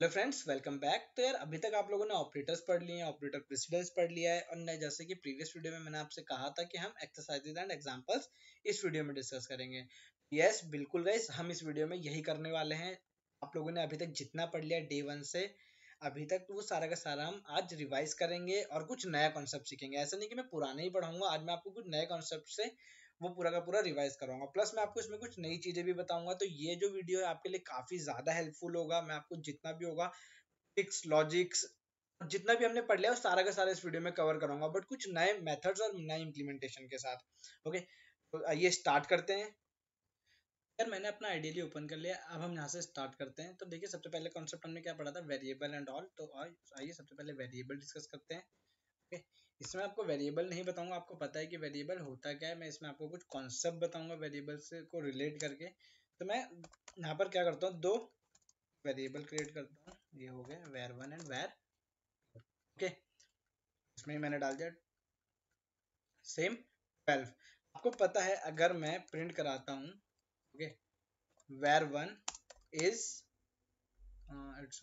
Hello friends, welcome back. तो यार अभी तक आप लोगों ने ऑपरेटर्स पढ़ लिए हैं, ऑपरेटर प्रेसिडेंस पढ़ लिया है, और जैसे कि प्रीवियस वीडियो में मैंने आपसे कहा था कि हम एक्सरसाइजेज एंड एग्जांपल्स इस वीडियो में डिस्कस करेंगे। यस बिल्कुल गाइस, हम इस वीडियो में यही करने वाले हैं। आप लोगों ने अभी तक जितना पढ़ लिया डे 1 से अभी तक, तो वो सारा का सारा हम आज रिवाइज करेंगे और कुछ नया कॉन्सेप्ट सीखेंगे। ऐसा नहीं कि मैं पुराना ही पढ़ाऊंगा, आज मैं आपको कुछ नए कॉन्सेप्ट से वो पूरा का पूरा रिवाइज कराऊंगा। प्लस मैं आपको इसमें कुछ नई चीजें भी बताऊंगा। तो ये जो वीडियो है आपके लिए काफी ज्यादा हेल्पफुल होगा। मैं आपको जितना भी होगा फिक्स लॉजिक्स जितना भी हमने पढ़ लिया वो सारा का सारा इस वीडियो में कवर करूंगा, बट कुछ नए मेथड्स और नए इंप्लीमेंटेशन के साथ। ओके, तो आइए स्टार्ट करते हैं। यार मैंने अपना आइडियली ओपन कर लिया, अब हम यहाँ से स्टार्ट करते हैं। तो देखिए, सबसे पहले कॉन्सेप्ट हमने क्या पढ़ा था, वेरिएबल एंड ऑल। तो आइए सबसे पहले वेरिएबल डिस्कस करते हैं। ओके, इसमें आपको वेरिएबल नहीं बताऊंगा, आपको पता है कि वेरिएबल होता क्या है। मैं इसमें आपको कुछ कॉन्सेप्ट बताऊंगा वेरिएबल से को रिलेट करके। तो मैं यहाँ पर क्या करता हूँ, दो वेरिएबल क्रिएट करता हूँ। ये हो गया var1 एंड var। ओके, इसमें ही मैंने डाल दिया सेम 12। आपको पता है अगर मैं प्रिंट कराता हूँ, okay, var1 is its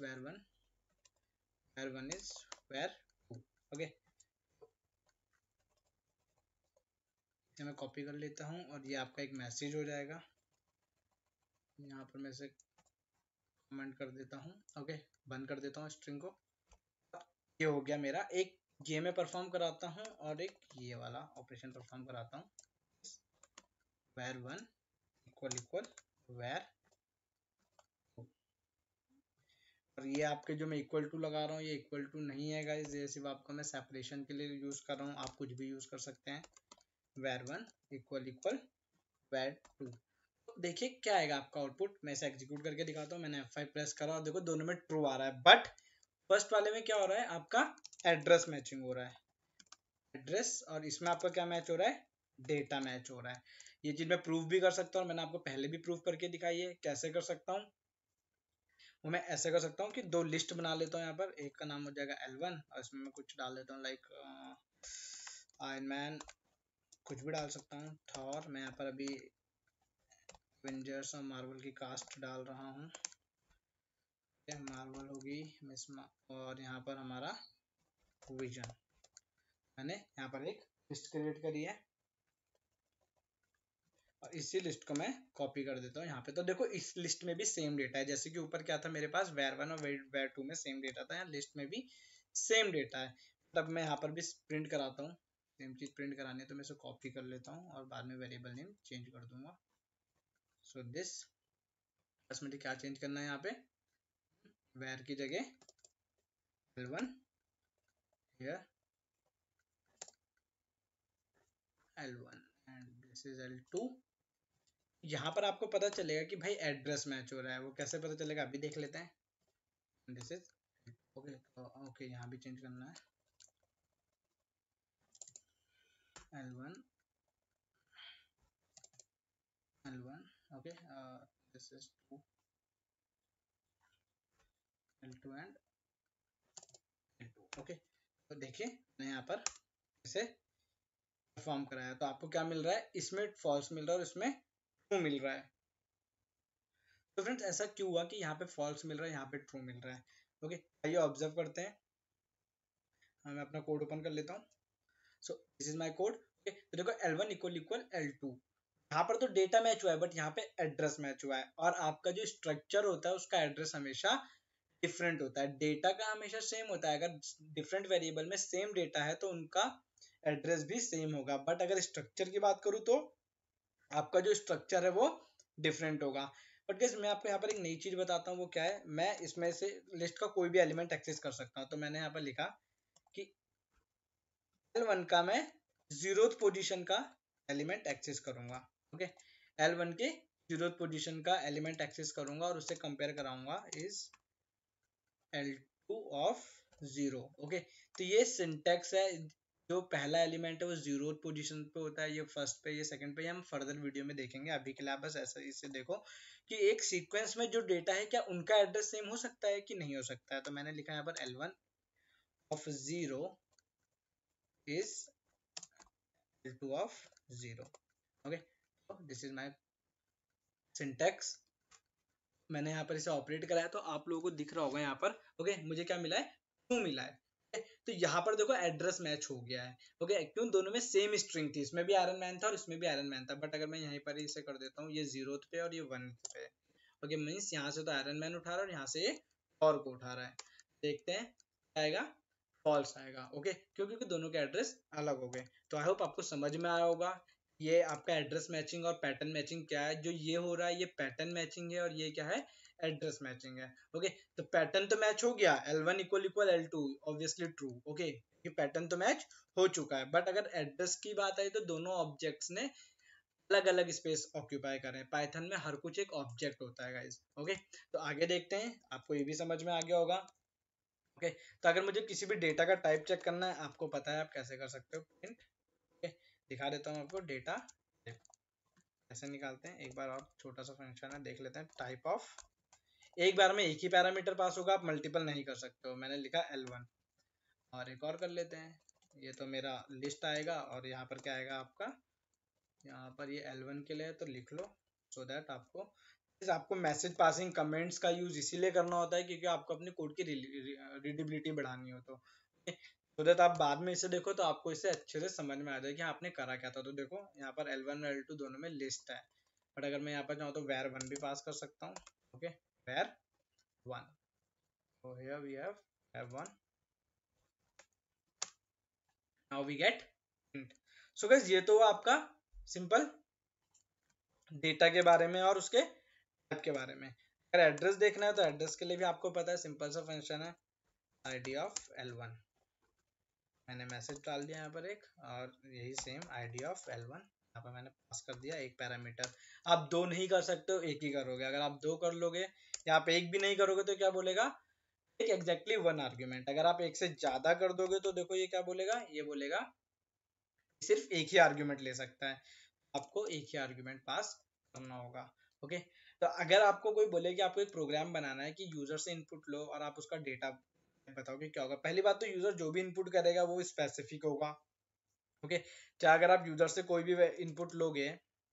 var1 is var2। Okay, इसे मैं कॉपी कर लेता हूँ और ये आपका एक मैसेज हो जाएगा। यहाँ पर मैं इसे कमेंट कर देता हूँ। ओके, बंद कर देता हूँ स्ट्रिंग को। ये हो गया मेरा एक, ये मैं परफॉर्म कराता हूँ और एक ये वाला ऑपरेशन परफॉर्म कराता हूँ। var1 इक्वल इक्वल var, और ये आपके जो मैं इक्वल टू लगा रहा हूँ ये इक्वल टू नहीं है गाइस, ये सिर्फ आपको मैं सेपरेशन के लिए यूज कर रहा हूँ। आप कुछ भी यूज कर सकते हैं। var1 equal equal var2। देखिए क्या आएगा आपका आउटपुट। मैं इसे एग्जीक्यूट करके दिखाता हूँ। मैंने F5 प्रेस करा और देखो दोनों में ट्रू आ रहा है, बट फर्स्ट वाले में क्या हो रहा है, आपका एड्रेस मैचिंग हो रहा है, एड्रेस। और इसमें आपका क्या मैच हो रहा है, डेटा मैच हो रहा है। ये चीज मैं प्रूव भी कर सकता हूँ, मैंने आपको पहले भी प्रूव करके दिखाई है। कैसे कर सकता हूँ वो मैं ऐसे कर सकता हूँ कि दो लिस्ट बना लेता हूँ। यहाँ पर एक का नाम हो जाएगा L1 और इसमें मैं कुछ डाल देता हूँ लाइक आयरन मैन, कुछ भी डाल सकता हूँ, थॉर। मैं यहाँ पर अभी एवेंजर्स और मार्वल की कास्ट डाल रहा हूँ। मार्वल होगी मिसमा, और यहाँ पर हमारा विजन। मैंने यहाँ पर एक लिस्ट क्रिएट करी है और इसी लिस्ट को मैं कॉपी कर देता हूँ यहाँ पे। तो देखो इस लिस्ट में भी सेम डेटा है, जैसे कि ऊपर क्या था मेरे पास var1 और var2 में सेम डेटा था, यहाँ लिस्ट में भी सेम डेटा है। तब मैं यहाँ पर भी प्रिंट कराता हूँ, सेम चीज प्रिंट करानी है तो मैं इसे कॉपी कर लेता हूँ और बाद में वेरिएबल नेम चेंज कर दूंगा। सो दिस, बस मुझे क्या चेंज करना है यहाँ पे, var की जगह L1 here L1 and this is L2। यहाँ पर आपको पता चलेगा कि भाई एड्रेस मैच हो रहा है। वो कैसे पता चलेगा अभी देख लेते हैं। दिस इज ओके, ओके यहाँ भी चेंज करना है L1 L1। Okay, this is 2 L2 and L2। Okay, तो देखिए मैं यहाँ पर इसे परफॉर्म कराया तो आपको क्या मिल रहा है, इसमें फॉल्स मिल रहा है और इसमें ट्रू मिल रहा है। तो फ्रेंड्स ऐसा क्यों हुआ कि यहाँ पे फॉल्स मिल रहा है, यहाँ पे ट्रू मिल रहा है। ओके, आइए ऑब्जर्व करते हैं। मैं अपना कोड ओपन कर लेता हूँ। So this is my code. Okay, तो देखो L1 इक्वल इक्वल L2, यहाँ पर तो डेटा मैच हुआ है बट यहाँ पे एड्रेस मैच हुआ है। और आपका जो स्ट्रक्चर होता है उसका एड्रेस हमेशा डिफरेंट होता है, डेटा का हमेशा सेम होता है। अगर डिफरेंट वेरिएबल में सेम डेटा है तो उनका एड्रेस भी सेम होगा, बट अगर स्ट्रक्चर की बात करूँ तो आपका जो स्ट्रक्चर है वो डिफरेंट होगा। बट गाइस मैं आपको यहाँ पर एक नई चीज बताता हूँ, वो क्या है, मैं इसमें से लिस्ट का कोई भी एलिमेंट एक्सेस कर सकता हूँ। तो मैंने यहाँ पर लिखा कि L1 का मैं 0th पोजीशन का एलिमेंट एक्सेस करूंगा। ओके, L1 के 0th पोजीशन का एलिमेंट एक्सेस करूंगा और उससे कंपेयर कराऊंगा इज L2 ऑफ 0। ओके, तो ये सिंटेक्स है। जो पहला एलिमेंट है वो 0th पोजीशन पे होता है, ये फर्स्ट पे, ये सेकंड पे। ये हम फर्दर वीडियो में देखेंगे। अभी के लिए आप बस ऐसा इसे देखो कि एक सीक्वेंस में जो डेटा है क्या उनका एड्रेस सेम हो सकता है कि नहीं हो सकता है। तो मैंने लिखा यहाँ पर L1 of 0 is L2 of 0। okay, so this is my syntax। मैंने यहाँ पर इसे ऑपरेट कराया तो आप लोगों को दिख रहा होगा यहाँ पर, ओके, मुझे क्या मिला है, ट्रू मिला है। तो यहाँ पर देखो एड्रेस मैच हो गया है, ओके, क्यों, दोनों में सेम स्ट्रिंग थी, इसमें भी आयरन मैन था और इसमें भी आयरन मैन था, बट अगर मैं यहीं पर इसे कर देता हूँ ये 0th पे और ये 1th पे, ओके, मीन्स यहाँ से तो आयरन मैन उठा रहा है और यहाँ से ये और को उठा रहा है, देखते हैं क्या आएगा, फॉल्स आएगा, ओके, क्योंकि दोनों के एड्रेस अलग हो गए। तो आई होप आपको समझ में आया होगा ये आपका एड्रेस मैचिंग और पैटर्न मैचिंग क्या है। जो ये हो रहा है ये पैटर्न मैचिंग है और ये क्या है, एड्रेस मैचिंग है, ओके। तो पैटर्न तो मैच हो गया, L1 equal equal L2 obviously true, okay, ये पैटर्न तो मैच हो चुका है, बट अगर एड्रेस की बात आई तो दोनों ऑब्जेक्ट्स ने अलग अलग स्पेस ऑक्यूपाई करें। पाइथन में हर कुछ एक ऑब्जेक्ट होता है गाइस, ओके। तो आगे देखते हैं, आपको ये भी समझ में आ गया होगा, ओके। तो अगर मुझे किसी भी डेटा का टाइप चेक करना है, आपको पता है आप कैसे कर सकते हो, प्रिंट, ओके, दिखा देता हूँ आपको डेटा कैसे निकालते हैं। एक बार और छोटा सा फंक्शन है, देख लेते हैं, टाइप ऑफ, एक बार में एक ही पैरामीटर पास होगा, आप मल्टीपल नहीं कर सकते हो, मैंने लिखा L1, और एक और कर लेते हैं, ये तो मेरा लिस्ट आएगा और यहाँ पर क्या आएगा आपका, यहाँ पर ये L1 के लिए तो लिख लो, सो दैट आपको मैसेज पासिंग कमेंट्स का यूज इसीलिए करना होता है क्योंकि आपको अपने कोड की रीडेबिलिटी बढ़ानी हो, तो सो दैट आप बाद में इसे देखो तो आपको इसे अच्छे से समझ में आ जाए कि आपने करा क्या था। तो देखो यहाँ पर L1 और L2 दोनों में लिस्ट है, बट अगर मैं यहाँ पर चाहूँ तो var1 भी पास कर सकता हूँ, okay, var1, so here we have var1, now we get int। so guys ये तो आपका सिंपल डेटा के बारे में और उसके टाइप के बारे में। अगर एड्रेस देखना है तो एड्रेस के लिए भी आपको पता है, सिंपल सा फंक्शन है id ऑफ L1, मैंने मैसेज डाल दिया यहाँ पर एक, और यही सेम id ऑफ L1 यहाँ पर मैंने पास कर दिया एक पैरामीटर। आप दो नहीं कर सकते हो, एक ही करोगे, अगर आप दो कर लोगे या आप एक भी नहीं करोगे तो क्या बोलेगा, एक एग्जैक्टली वन आर्ग्यूमेंट। अगर आप एक से ज्यादा कर दोगे तो देखो ये क्या बोलेगा, ये बोलेगा सिर्फ एक ही आर्ग्यूमेंट ले सकता है, आपको एक ही आर्ग्यूमेंट पास करना होगा, ओके। तो अगर आपको कोई बोले कि आपको एक प्रोग्राम बनाना है कि यूजर से इनपुट लो और आप उसका डेटा बताओ कि क्या होगा, पहली बात तो यूजर जो भी इनपुट करेगा वो स्पेसिफिक होगा, ओके। चाहे अगर आप यूजर से कोई भी इनपुट लोगे,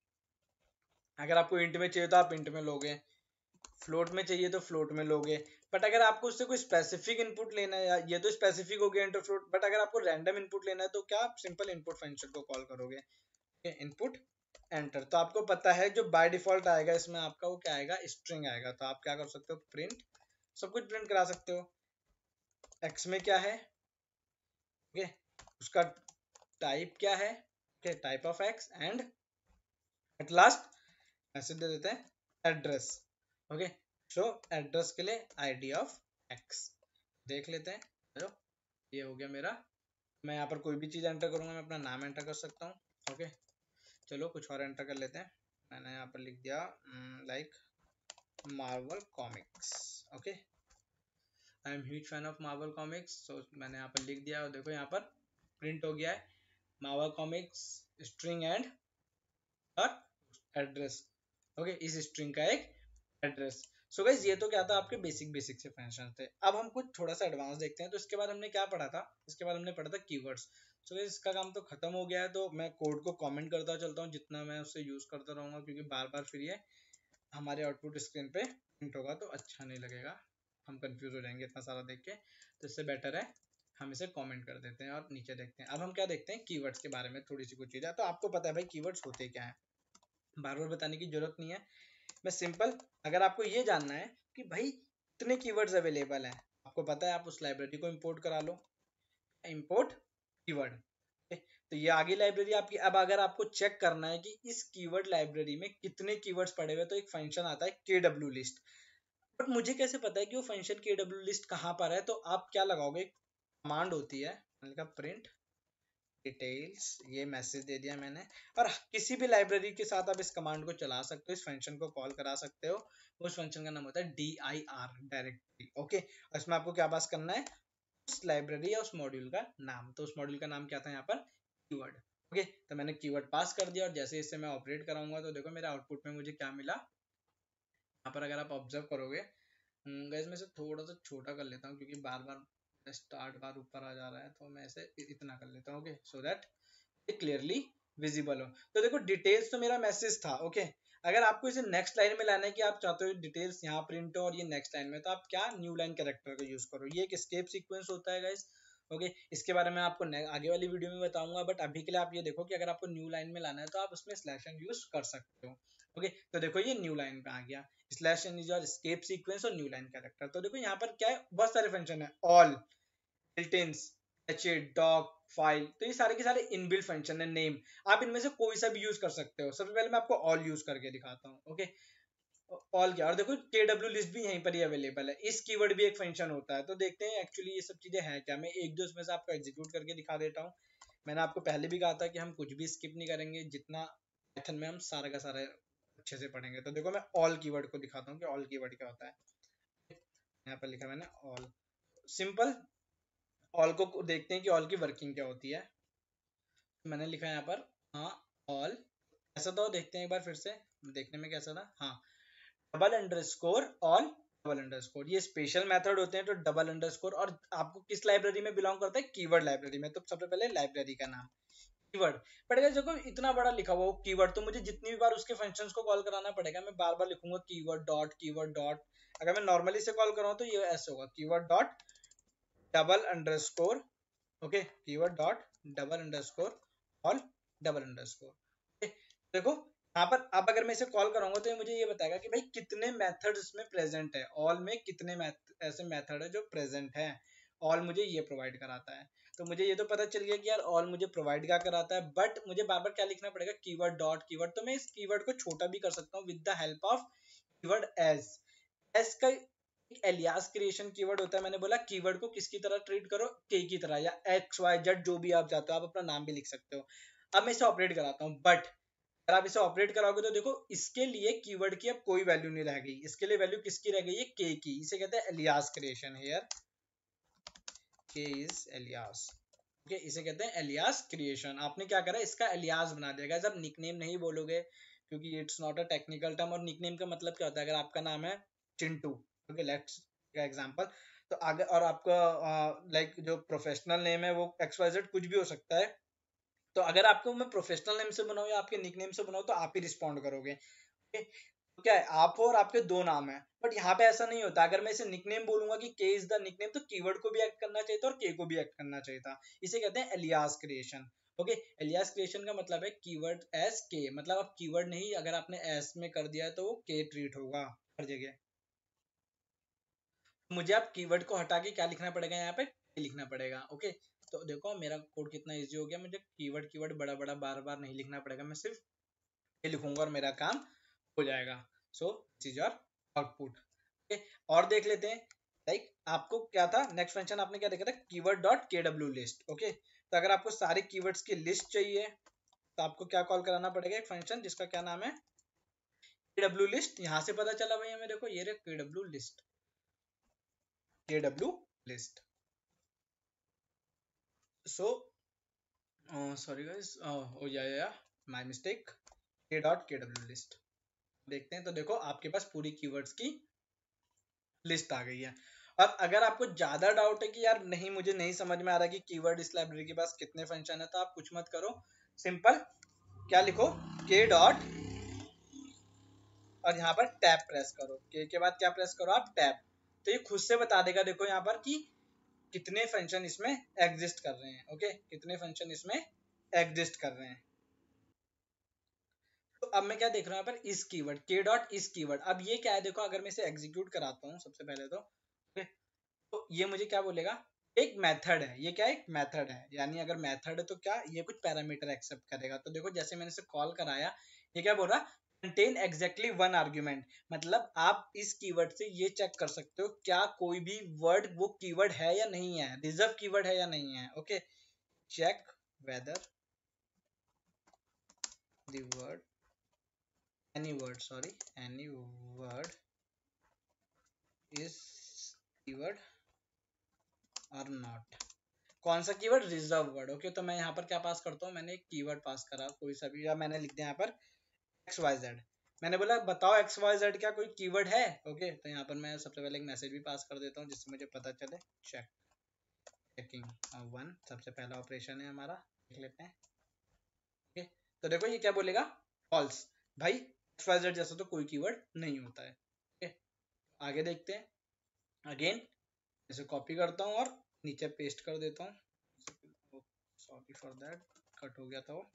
अगर आपको इंट में चाहिए तो आप इंट में लोगे, फ्लोट में चाहिए तो फ्लोट में लोगे, बट अगर आपको उससे कोई स्पेसिफिक इनपुट लेना है, ये तो स्पेसिफिक हो गया इंटर फ्लोट, बट अगर आपको रैंडम इनपुट लेना है तो क्या आप सिंपल इनपुट फंक्शन को कॉल करोगे, इनपुट एंटर। तो आपको पता है जो बाय डिफॉल्ट आएगा इसमें आपका वो क्या आएगा, स्ट्रिंग आएगा, तो आप क्या कर सकते हो, प्रिंट, सब कुछ प्रिंट करा सकते हो। एक्स में क्या है, ओके, उसका टाइप क्या है, okay, type of x, and at last message दे देते हैं एड्रेस, ओके। सो एड्रेस के लिए id ऑफ x देख लेते हैं, चलो ये हो गया मेरा। मैं यहाँ पर कोई भी चीज एंटर करूंगा, मैं अपना नाम एंटर कर सकता हूँ, ओके। चलो कुछ और एंटर कर लेते हैं, मैंने यहाँ पर लिख दिया like Marvel Comics, okay, I am huge fan of Marvel Comics, so मैंने यहाँ पर लिख दिया और देखो यहाँ पर प्रिंट हो गया है मार्वल कॉमिक्स स्ट्रिंग एंड और एड्रेस, ओके, इस स्ट्रिंग का एक एड्रेस। सो गाइस ये तो क्या था, आपके बेसिक से फंक्शन थे। अब हम कुछ थोड़ा सा एडवांस देखते हैं। तो इसके बाद हमने क्या पढ़ा था, इसके बाद हमने पढ़ा था कीवर्ड्स। सो गाइस इसका काम तो खत्म हो गया है, तो मैं कोड को कमेंट करता चलता हूँ जितना मैं उससे यूज करता रहूंगा, क्योंकि बार बार फिर ये हमारे आउटपुट स्क्रीन पे प्रिंट होगा तो अच्छा नहीं लगेगा, हम कंफ्यूज हो जाएंगे इतना सारा देख के। तो इससे बेटर है हम इसे कमेंट कर देते हैं और नीचे देखते हैं। अब हम क्या देखते हैं, कीवर्ड्स के बारे में थोड़ी सी कुछ चीजें। तो आपको पता है भाई कीवर्ड्स होते क्या है, बार बार बताने की जरूरत नहीं है। मैं सिंपल, अगर आपको ये जानना है कि भाई कितने कीवर्ड्स अवेलेबल हैं, आपको पता है आप उस लाइब्रेरी को इंपोर्ट करा लो, इंपोर्ट कीवर्ड, तो ये आगे लाइब्रेरी आपकी। अब अगर आपको चेक करना है कि इस कीवर्ड लाइब्रेरी में कितने कीवर्ड्स पड़े हुए, तो एक फंक्शन आता है kw लिस्ट। बट मुझे कैसे पता है कि वो फंक्शन kw लिस्ट कहाँ पर है, तो आप क्या लगाओगे, कमांड होती है, प्रिंट डिटेल्स, ये मैसेज दे दिया मैंने, और किसी भी लाइब्रेरी के साथ आप इस कमांड को चला सकते हो, इस फंक्शन को कॉल करा सकते हो। उस फंक्शन का नाम होता है dir डायरेक्टरी, ओके। और इसमें आपको क्या पास करना है, उस लाइब्रेरी या उस मॉड्यूल का नाम। तो उस मॉड्यूल का नाम क्या था यहाँ पर, कीवर्ड, ओके। तो मैंने कीवर्ड पास कर दिया और जैसे इससे मैं ऑपरेट कराऊंगा तो देखो मेरे आउटपुट में मुझे क्या मिला। यहाँ पर अगर आप ऑब्जर्व करोगे, गाइस मैं इसे थोड़ा सा छोटा कर लेता हूँ क्योंकि बार बार स्टार्ट बार ऊपर आ जा रहा है, तो मैं इसे इतना कर लेता हूँ, okay, so that clearly visible हो। तो देखो डिटेल्स तो मेरा मैसेज था, ओके। अगर आपको इसे नेक्स्ट लाइन में लाना है कि आप चाहते हो डिटेल्स यहाँ प्रिंट हो और ये नेक्स्ट लाइन में, तो आप क्या न्यू लाइन कैरेक्टर का यूज करो। ये एक स्टेप सीक्वेंस होता है गाइस। ओके, इसके बारे में आपको आगे वाली वीडियो में बताऊंगा, बट अभी के लिए आप ये देखो कि अगर आपको न्यू लाइन में लाना है तो आप उसमें स्लैश एन यूज कर सकते हो। ओके, तो देखो ये न्यू लाइन पे आ गया, slash n is your escape sequence और न्यू लाइन कैरेक्टर। तो देखो यहाँ पर क्या है, बहुत सारे फंक्शन है, ऑल, बिल्ट-इन्स, एचेड, डॉक, फाइल, तो ये सारे के सारे इनबिल्ट फंक्शन है। नेम, आप इनमें से कोई सा भी यूज कर सकते हो। सबसे पहले मैं आपको ऑल यूज करके दिखाता हूँ। ओके, ऑल क्या, और देखो KW लिस्ट भी यहीं पर ही अवेलेबल है। इस कीवर्ड भी एक फंक्शन होता है। तो देखते हैं एक्चुअली ये सब चीजें हैं क्या। मैं एक दो इसमें से आपको एग्जीक्यूट करके दिखा देता हूँ। मैंने आपको पहले भी कहा था कि हम कुछ भी स्किप नहीं करेंगे, जितना पाइथन में हम सारा का सारा अच्छे से पढ़ेंगे। तो देखो मैं ऑल कीवर्ड को दिखाता हूँ कि ऑल कीवर्ड क्या होता है। यहाँ पर लिखा मैंने ऑल, सिंपल। ऑल को देखते हैं कि ऑल की वर्किंग क्या होती है। मैंने लिखा है यहाँ पर, हाँ, ऑल ऐसा था, देखते हैं एक बार फिर से, देखने में कैसा था। हाँ, double underscore all, double underscore, ये स्पेशल मेथड होते हैं। तो डबल अंडरस्कोर, और आपको किस लाइब्रेरी में बिलोंग करता है, कीवर्ड लाइब्रेरी में। तो सबसे पहले लाइब्रेरी का नाम कीवर्ड पड़ेगा। देखो इतना बड़ा लिखा हुआ कीवर्ड, तो मुझे जितनी भी बार उसके फंक्शंस को कॉल कराना पड़ेगा, मैं बार बार लिखूंगा कीवर्ड डॉट। अगर मैं नॉर्मली से कॉल कराऊं तो ये ऐसे होगा, keyword dot double underscore, okay, keyword dot double underscore all, double underscore. देखो यहाँ पर अब अगर मैं इसे कॉल कराऊंगा तो ये मुझे ये बताएगा कि भाई कितने मेथड्स इसमें प्रेजेंट है, ऑल में कितने ऐसे मेथड है जो प्रेजेंट है। ऑल मुझे ये प्रोवाइड कराता है। तो मुझे ये तो पता चल गया कि यार ऑल मुझे प्रोवाइड क्या कराता है, बट मुझे बार बार क्या लिखना पड़ेगा, कीवर्ड डॉट कीवर्ड। तो मैं इस कीवर्ड को छोटा भी कर सकता हूँ with the help of keyword as. As का एलियास क्रिएशन कीवर्ड होता है। मैंने बोला कीवर्ड को किसकी तरह ट्रीट करो, के की तरह, या एक्स वाई जेड जो भी आप चाहते हो, आप अपना नाम भी लिख सकते हो। अब मैं इसे ऑपरेट कराता हूँ, बट अगर आप इसे ऑपरेट कराओगे तो देखो इसके लिए कीवर्ड की अब कोई वैल्यू नहीं रह गई। इसके लिए वैल्यू किसकी रह गई है, के की। इसे कहते हैं alias creation. Here K is alias. Okay, इसे कहते हैं एलियास क्रिएशन। आपने क्या करा, इसका एलियास बना दिया। जब निकनेम नहीं बोलोगे, क्योंकि it's not a technical term. और निकनेम का मतलब क्या होता है, अगर आपका नाम है चिंटू, ओके, लेट्स का एग्जांपल, तो अगर और आपका लाइक जो प्रोफेशनल नेम है वो XYZ कुछ भी हो सकता है। तो अगर आपको मैं प्रोफेशनल नेम से बनाऊं या आपके निकनेम से बनाऊं तो आप ही रिस्पॉन्ड करोगे। okay? तो क्या है, आप हो और आपके दो नाम है। बट यहाँ पे ऐसा नहीं होता। अगर मैं इसे निकनेम बोलूंगा कि के इज द निकनेम, तो कीवर्ड को भी एक्ट करना चाहिए था और के को भी एक्ट करना चाहिए था। इसे कहते हैं alias creation. Okay, alias creation का मतलब है कीवर्ड एस के, मतलब आप कीवर्ड नहीं, अगर आपने एस में कर दिया है तो वो के ट्रीट होगा हर जगह। मुझे आप कीवर्ड को हटा के क्या लिखना पड़ेगा, यहाँ पे लिखना पड़ेगा। ओके, तो देखो मेरा कोड कितना इजी हो गया। मुझे कीवर्ड कीवर्ड बड़ा बड़ा बार बार नहीं लिखना पड़ेगा, मैं सिर्फ ये लिखूंगा और मेरा काम हो जाएगा। So this is your output. Okay, और देख लेते हैं। लाइक आपको क्या था, नेक्स्ट फंक्शन आपने क्या देखा था, keyword dot KW list. Okay, तो अगर आपको सारे कीवर्ड्स की लिस्ट चाहिए तो आपको क्या कॉल कराना पड़ेगा, एक फंक्शन जिसका क्या नाम है, KW लिस्ट। यहां से पता चला भैया मेरे को, ये रे KW list, KW list. So sorry guys, oh yeah my mistake, k.kw list. देखते हैं, तो देखो आपके पास पूरी कीवर्ड्स की लिस्ट आ गई है। अब अगर आपको ज्यादा डाउट है कि यार नहीं मुझे नहीं समझ में आ रहा कि कीवर्ड इस लाइब्रेरी के पास कितने फंक्शन है, तो आप कुछ मत करो, सिंपल क्या लिखो, k डॉट, और यहाँ पर टैब प्रेस करो। k के बाद क्या प्रेस करो आप, टैब। तो ये खुद से बता देगा देखो यहाँ पर कि कितने फंक्शन इसमें एग्जिस्ट कर रहे हैं। ओके, कितने फंक्शन इसमें एग्जिस्ट कर रहे हैं। तो अब मैं क्या देख रहा हूँ यहाँ पर, इस कीवर्ड के डॉट इस कीवर्ड। अब ये क्या है, देखो अगर मैं इसे एग्जीक्यूट कराता हूँ सबसे पहले तो ये मुझे क्या बोलेगा, एक मेथड है। ये क्या है, एक मेथड है। यानी अगर मेथड है तो क्या, ये कुछ पैरामीटर एक्सेप्ट करेगा। तो देखो जैसे मैंने इसे कॉल कराया, ये क्या बोल रहा, कंटेन एग्जैक्टली वन आर्ग्यूमेंट। मतलब आप इस कीवर्ड से ये चेक कर सकते हो क्या कोई भी वर्ड वो कीवर्ड है या नहीं है, रिजर्व कीवर्ड है या नहीं है। Okay, check whether the word, any word is keyword or not। कौन सा कीवर्ड, रिजर्व वर्ड। ओके, तो मैं यहाँ पर क्या पास करता हूँ, मैंने एक कीवर्ड पास करा कोई सा भी, या मैंने लिख दिया यहाँ पर XYZ। मैंने बोला बताओ XYZ क्या कोई कीवर्ड है। ओके, तो यहाँ पर मैं सबसे पहले एक मैसेज भी पास कर देता हूँ जिससे मुझे पता चले। चेकिंग 1 सबसे पहला ऑपरेशन है हमारा, देख लेते हैं। ओके, तो देखो ये क्या बोलेगा, फॉल्स। भाई XYZ जैसा तो कोई कीवर्ड नहीं होता है। ओके, आगे देखते हैं। अगेन इसे कॉपी करता हूँ और नीचे पेस्ट कर देता हूँ। सॉरी फॉर दैट, कट हो गया था वो।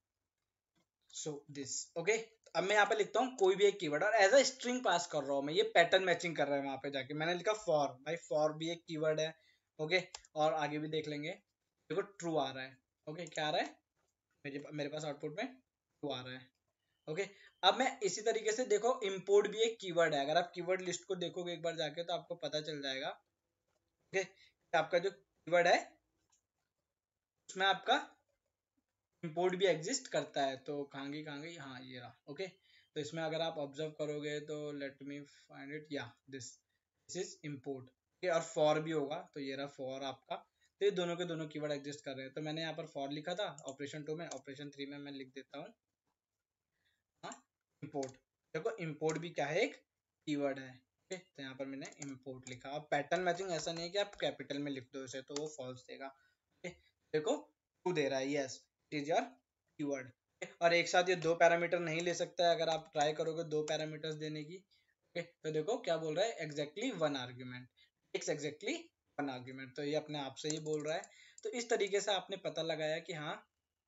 So this okay. अब मैं यहाँ पे लिखता हूँ कोई भी एक कीवर्ड और एज अ स्ट्रिंग पास कर रहा हूँ मैं, ये पैटर्न मैचिंग कर रहा है वहां पे जाके। मैंने लिखा फॉर, भाई फॉर भी एक कीवर्ड है। ओके, और आगे भी देख लेंगे। देखो ट्रू आ रहा है। ओके, क्या आ रहा है, मेरे पास आउटपुट में ट्रू आ रहा है। ओके, अब मैं इसी तरीके से देखो इंपोर्ट भी एक कीवर्ड है। अगर आप कीवर्ड लिस्ट को देखोगे एक बार जाके तो आपको पता चल जाएगा। ओके, आपका जो कीवर्ड है उसमें आपका इंपोर्ट भी एग्जिस्ट करता है। तो कहाँ गई, हाँ ये रहा। ओके, तो इसमें अगर आप ऑब्जर्व करोगे तो let me find it, yeah this is import. Okay, और फॉर भी होगा, तो ये रहा फॉर आपका। तो ये दोनों के दोनों कीवर्ड एग्जिस्ट कर रहे हैं। तो मैंने यहाँ पर फॉर लिखा था ऑपरेशन 2 में, ऑपरेशन 3 में मैं लिख देता हूँ हाँ इंपोर्ट। देखो इंपोर्ट भी क्या है, एक कीवर्ड है। ओके, तो यहाँ पर मैंने इंपोर्ट लिखा। अब पैटर्न मैचिंग ऐसा नहीं है कि आप कैपिटल में लिख दो इसे तो वो फॉल्स देगा। ओके, देखो टू दे रहा है, yes it is your keyword. और एक साथ ये दो पैरामीटर नहीं ले सकता है। अगर आप ट्राई करोगे दो पैरामीटर्स देने की, ओके, तो देखो क्या बोल रहा है, exactly one argument, takes exactly one argument. तो ये अपने आप से ही बोल रहा है। तो इस तरीके से आपने पता लगाया कि हाँ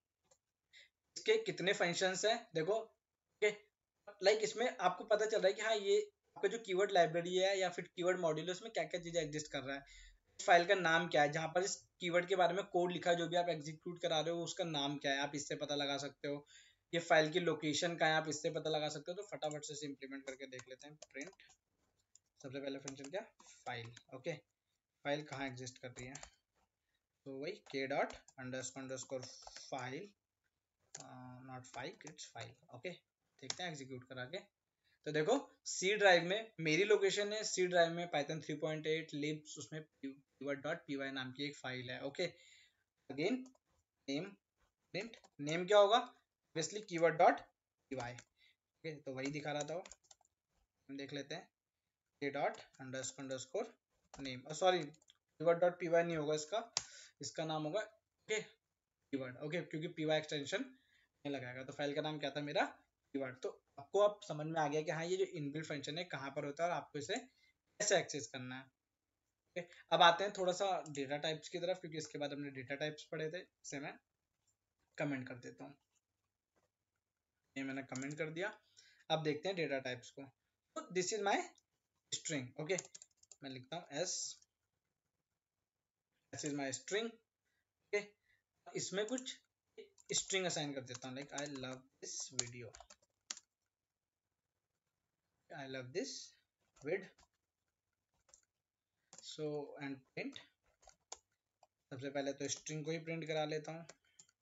इसके कितने फंक्शंस हैं। देखो ओके, लाइक इसमें आपको पता चल रहा है कि हाँ ये आपका जो कीवर्ड लाइब्रेरी है या फिर कीवर्ड मॉड्यूल है उसमें क्या क्या चीजें एग्जिस्ट कर रहा है। फाइल का नाम क्या है, जहाँ पर इस कीवर्ड के बारे में कोड लिखा है जो भी आप एग्जीक्यूट करा रहे हो उसका नाम क्या है, आप इससे पता लगा सकते हो। ये फाइल की लोकेशन का है, आप इससे पता लगा सकते हो। तो फटाफट से इम्प्लीमेंट करके देख लेते हैं। प्रिंट, सबसे पहले फंक्शन क्या, फाइल। ओके, फाइल कहाँ एग्जिस्ट कर रही है, तो वही K dot underscore file, not file, it's file. Okay, देखते हैं एग्जीक्यूट करा के। तो देखो सी ड्राइव में मेरी लोकेशन है, सी ड्राइव में पाइथन 3.8 लिब्स, उसमें pivot.py नाम की एक फाइल है। Okay, again name, print name क्या होगा, ऑब्वियसली कीवर्ड.py। ओके, तो वही दिखा रहा था वो, हम देख लेते हैं। K dot underscore name, sorry कीवर्ड.py नहीं होगा इसका, इसका नाम होगा ओके कीवर्ड। ओके, क्योंकि py एक्सटेंशन नहीं लगाएगा। तो फाइल का नाम क्या था मेरा, कीवर्ड। तो आपको अब समझ में आ गया कि हाँ ये जो इनबिल्ट फंक्शन है कहाँ पर होता है और आपको इसे कैसे एक्सेस करना है। ओके, अब आते हैं थोड़ा सा डेटा टाइप्स की तरफ, क्योंकि इसके बाद हमने डेटा टाइप्स पढ़े थे। इसे मैं कमेंट कर देता हूँ, ये मैंने कमेंट कर दिया। अब देखते हैं डेटा टाइप्स को। तो this is my string. Okay, मैं लिखता हूँ S is my string. Okay, इसमें कुछ स्ट्रिंग असाइन कर देता हूँ, like I love this video, I love this vid, so and print। सबसे पहले तो स्ट्रिंग को ही प्रिंट करा लेता हूँ।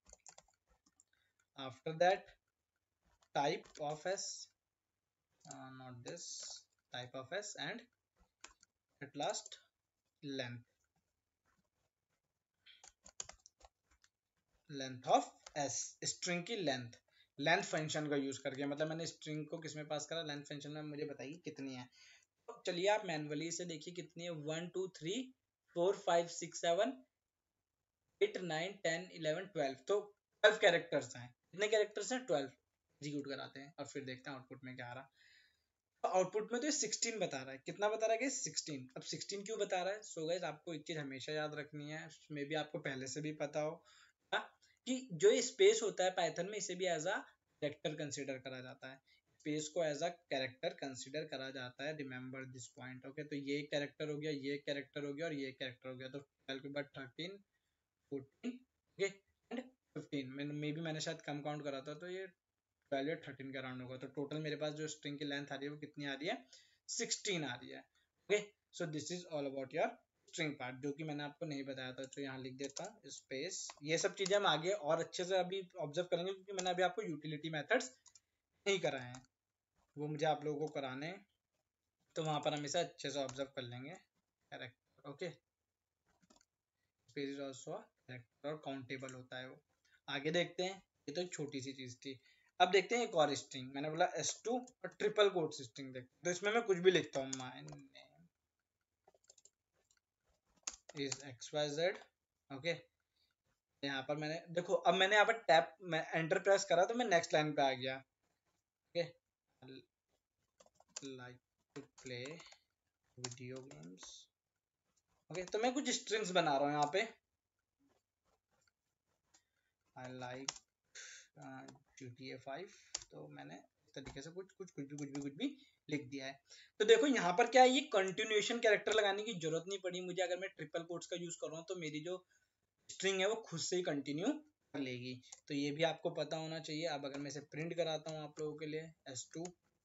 After that type of S, not this, type of S and at last length, length of S, string की length. Length function का use करके, मतलब मैंने स्ट्रिंग को किसमें पास करा, लेंथ फंक्शन में। मुझे बताइए कितनी है। तो चलिए आप मैनुअली इसे देखिए कितनी है। 1 2 3 4 5 6 7 8 9 10 11 12, तो 12 कैरेक्टर्स हैं। कितने कैरेक्टर्स हैं, 12। एग्जीक्यूट कराते हैं और फिर देखते हैं आउटपुट में क्या आ रहा है। तो आउटपुट में तो ये 16 बता रहा है। कितना बता रहा है, 16। अब 16 क्यों बता रहा है, सो गाइस आपको एक चीज हमेशा याद रखनी है, मे भी आपको पहले से भी पता हो कि जो ये स्पेस होता है पाइथन में, इसे भी एज अ कैरेक्टर कंसीडर करा जाता है। स्पेस को एज अ कैरेक्टर कंसीडर करा जाता है, रिमेंबर दिस पॉइंट। ओके, तो ये कैरेक्टर हो गया, ये कैरेक्टर हो गया और ये कैरेक्टर हो गया। तो 12 के बाद 13 14 ओके एंड 15। मे बी मैंने शायद कम काउंट करा था, तो ये 12 या 13 का राउंड होगा। तो टोटल मेरे पास जो स्ट्रिंग की लेंथ आ रही है वो कितनी आ रही है, 16 आ रही है। Okay, so this is all about your string part, जो कि मैंने आपको नहीं बताया था। तो यहाँ लिख देता हूँ स्पेस। ये सब चीजें हम आगे और अच्छे से अभी ऑब्जर्व करेंगे, क्योंकि मैंने अभी आपको यूटिलिटी मेथड्स नहीं कराए हैं, वो मुझे आप लोगों को कराने हैं। तो वहां पर हम इसे अच्छे से ऑब्जर्व कर लेंगे। Character, okay, space is also character और काउंटेबल होता है वो। आगे देखते हैं, ये तो एक छोटी सी चीज थी। अब देखते हैं एक और स्ट्रिंग, मैंने बोला s2 और ट्रिपल कोट्स स्ट्रिंग देखते हैं। तो इसमें मैं कुछ भी लिखता हूँ, my name is xyz। Okay, यहाँ पर मैंने देखो, अब मैंने यहाँ पर टैप, मैं एंटर प्रेस करा तो मैं नेक्स्ट लाइन पे आ गया। Okay, like to play video games. Okay, तो मैं कुछ स्ट्रिंग्स बना रहा हूँ यहाँ पे। आई लाइक GTA 5, तो मैंने इस तरीके से कुछ भी लिख दिया है। तो देखो यहाँ पर क्या है, ये कंटिन्यूएशन कैरेक्टर लगाने की जरूरत नहीं पड़ी मुझे। अगर मैं ट्रिपल कोट्स का यूज कर रहा हूँ तो मेरी जो स्ट्रिंग है वो खुद से ही कंटिन्यू कर लेगी। तो ये भी आपको पता होना चाहिए। अब अगर मैं इसे प्रिंट कराता हूँ आप लोगों के लिए, S2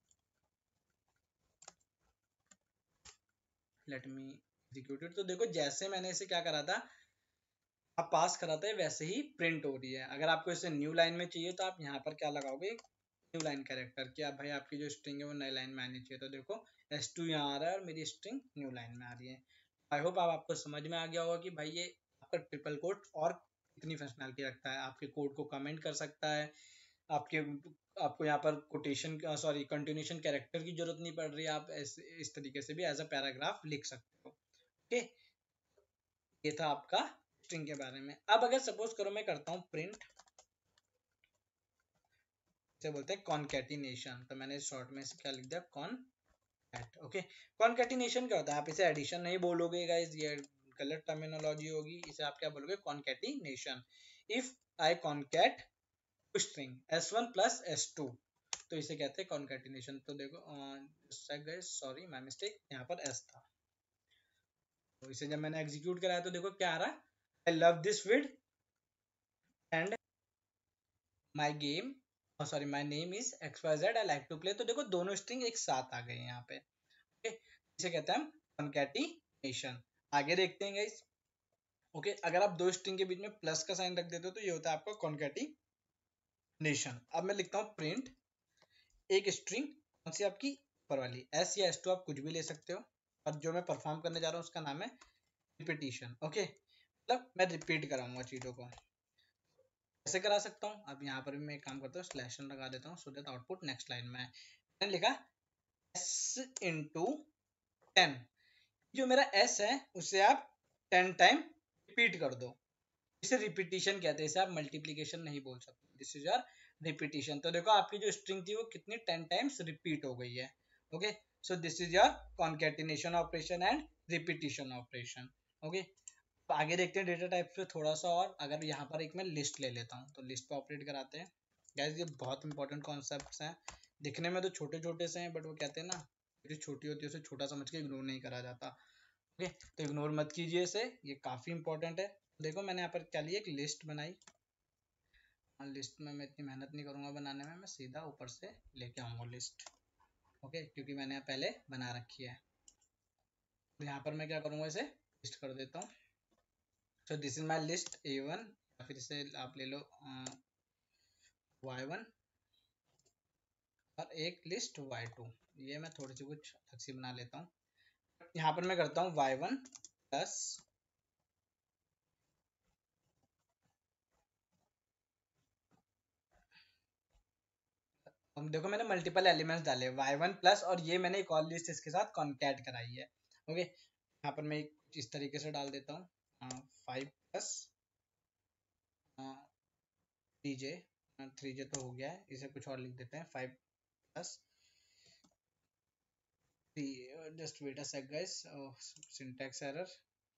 let me execute it. तो देखो जैसे मैंने इसे क्या करा था, आप पास कराते हैं वैसे ही प्रिंट हो रही है। अगर आपको इसे न्यू लाइन में चाहिए तो आप यहाँ पर क्या लगाओगे, न्यू लाइन कैरेक्टर, कि आप भाई आपकी जो स्ट्रिंग है वो नई लाइन में आनी चाहिए। तो देखो S2 यहाँ आ रहा है और मेरी स्ट्रिंग न्यू लाइन में आ रही है। आई होप आपको समझ में आ गया होगा कि भाई ये आपका ट्रिपल कोट और कितनी फंक्शनैलिटी रखता है। आपके कोड को कमेंट कर सकता है, आपको यहाँ पर कोटेशन सॉरी कंटिन्यूएशन कैरेक्टर की जरूरत नहीं पड़ रही है। आप इस तरीके से भी एज अ पैराग्राफ लिख सकते हो। ओके, ये था आपका स्ट्रिंग के बारे में। अब अगर सपोज करो मैं करता हूँ प्रिंट, इसे बोलते हैं कॉन्कैटिनेशन। तो मैंने शॉर्ट में इसे क्या लिख दिया, कॉनकैट। ओके, कॉन्कैटिनेशन क्या होता है, आप इसे एडिशन नहीं बोलोगे गाइस, ये गलत टर्मिनोलॉजी होगी। इसे आप क्या बोलोगे, concatenation. If I concat string S1 plus S2, तो इसे कहते हैं कॉन्कैटिनेशन। तो देखो सॉरी माय मिस्टेक, यहाँ पर S था। तो इसे जब मैंने एग्जीक्यूट कराया तो देखो क्या आ रहा, I love this vid and my game sorry my name is XYZ, I like to play. तो देखो दोनों स्ट्रिंग एक साथ आ गए यहाँ पे। ओके, इसे कहते हैं हम कॉन्कैटिनेशन। आगे देखते हैं गाइस। ओके, अगर आप दो स्ट्रिंग के बीच में प्लस का साइन रख देते हो तो ये होता है आपका कॉन्कैटिनेशन। अब मैं लिखता हूँ प्रिंट एक स्ट्रिंग, कौन सी आपकी ऊपर वाली, S या S2 आप कुछ भी ले सकते हो। और जो मैं परफॉर्म करने जा रहा हूँ उसका नाम है रिपीटिशन। ओके, मतलब मैं रिपीट कराऊंगा चीजों को। कैसे करा सकता हूँ, अब यहाँ पर भी मैं एक काम करता हूँ, स्लैश n लगा देता हूँ so that output next line में है। मैंने लिखा S इंटू 10, जो मेरा S है उसे आप 10 टाइम रिपीट कर दो। इसे रिपीटिशन कहते हैं, इसे आप मल्टीप्लीकेशन नहीं बोल सकते। This is your repetition. तो देखो आपकी जो स्ट्रिंग थी वो कितनी 10 टाइम्स रिपीट हो गई है। Okay, so this is your concatenation operation and repetition operation. Okay, तो आगे देखते हैं डेटा टाइप पे थोड़ा सा और। अगर यहाँ पर एक मैं लिस्ट ले लेता हूँ तो लिस्ट पे ऑपरेट कराते हैं। गाइस ये बहुत इंपॉर्टेंट कॉन्सेप्ट्स हैं, दिखने में तो छोटे छोटे से हैं बट वो कहते हैं ना, जो छोटी होती है उसे छोटा समझ के इग्नोर नहीं करा जाता। ओके, तो इग्नोर मत कीजिए इसे, ये काफी इंपॉर्टेंट है। देखो मैंने यहाँ पर क्या लिया, एक लिस्ट बनाई। लिस्ट में मैं इतनी मेहनत नहीं करूंगा बनाने में, मैं सीधा ऊपर से लेके आऊंगा लिस्ट। ओके, क्योंकि मैंने यहाँ पहले बना रखी है। तो यहाँ पर मैं क्या करूंगा, इसे लिस्ट कर देता हूँ। So this is my list A1, या फिर इसे आप ले लो Y1 और एक लिस्ट Y2। ये मैं थोड़ी सी कुछ अलग सी बना लेता हूँ। यहाँ पर मैं करता हूँ Y1 प्लस देखो मैंने मल्टीपल एलिमेंट्स डाले Y1 प्लस, और ये मैंने एक और लिस्ट इसके साथ कॉन्कैट कराई है। ओके, यहाँ पर मैं इस तरीके से डाल देता हूँ 5 प्लस 3J। 3J तो हो गया है, इसे कुछ और लिख देते हैं 5 plus 3। Just wait a sec guys, syntax error.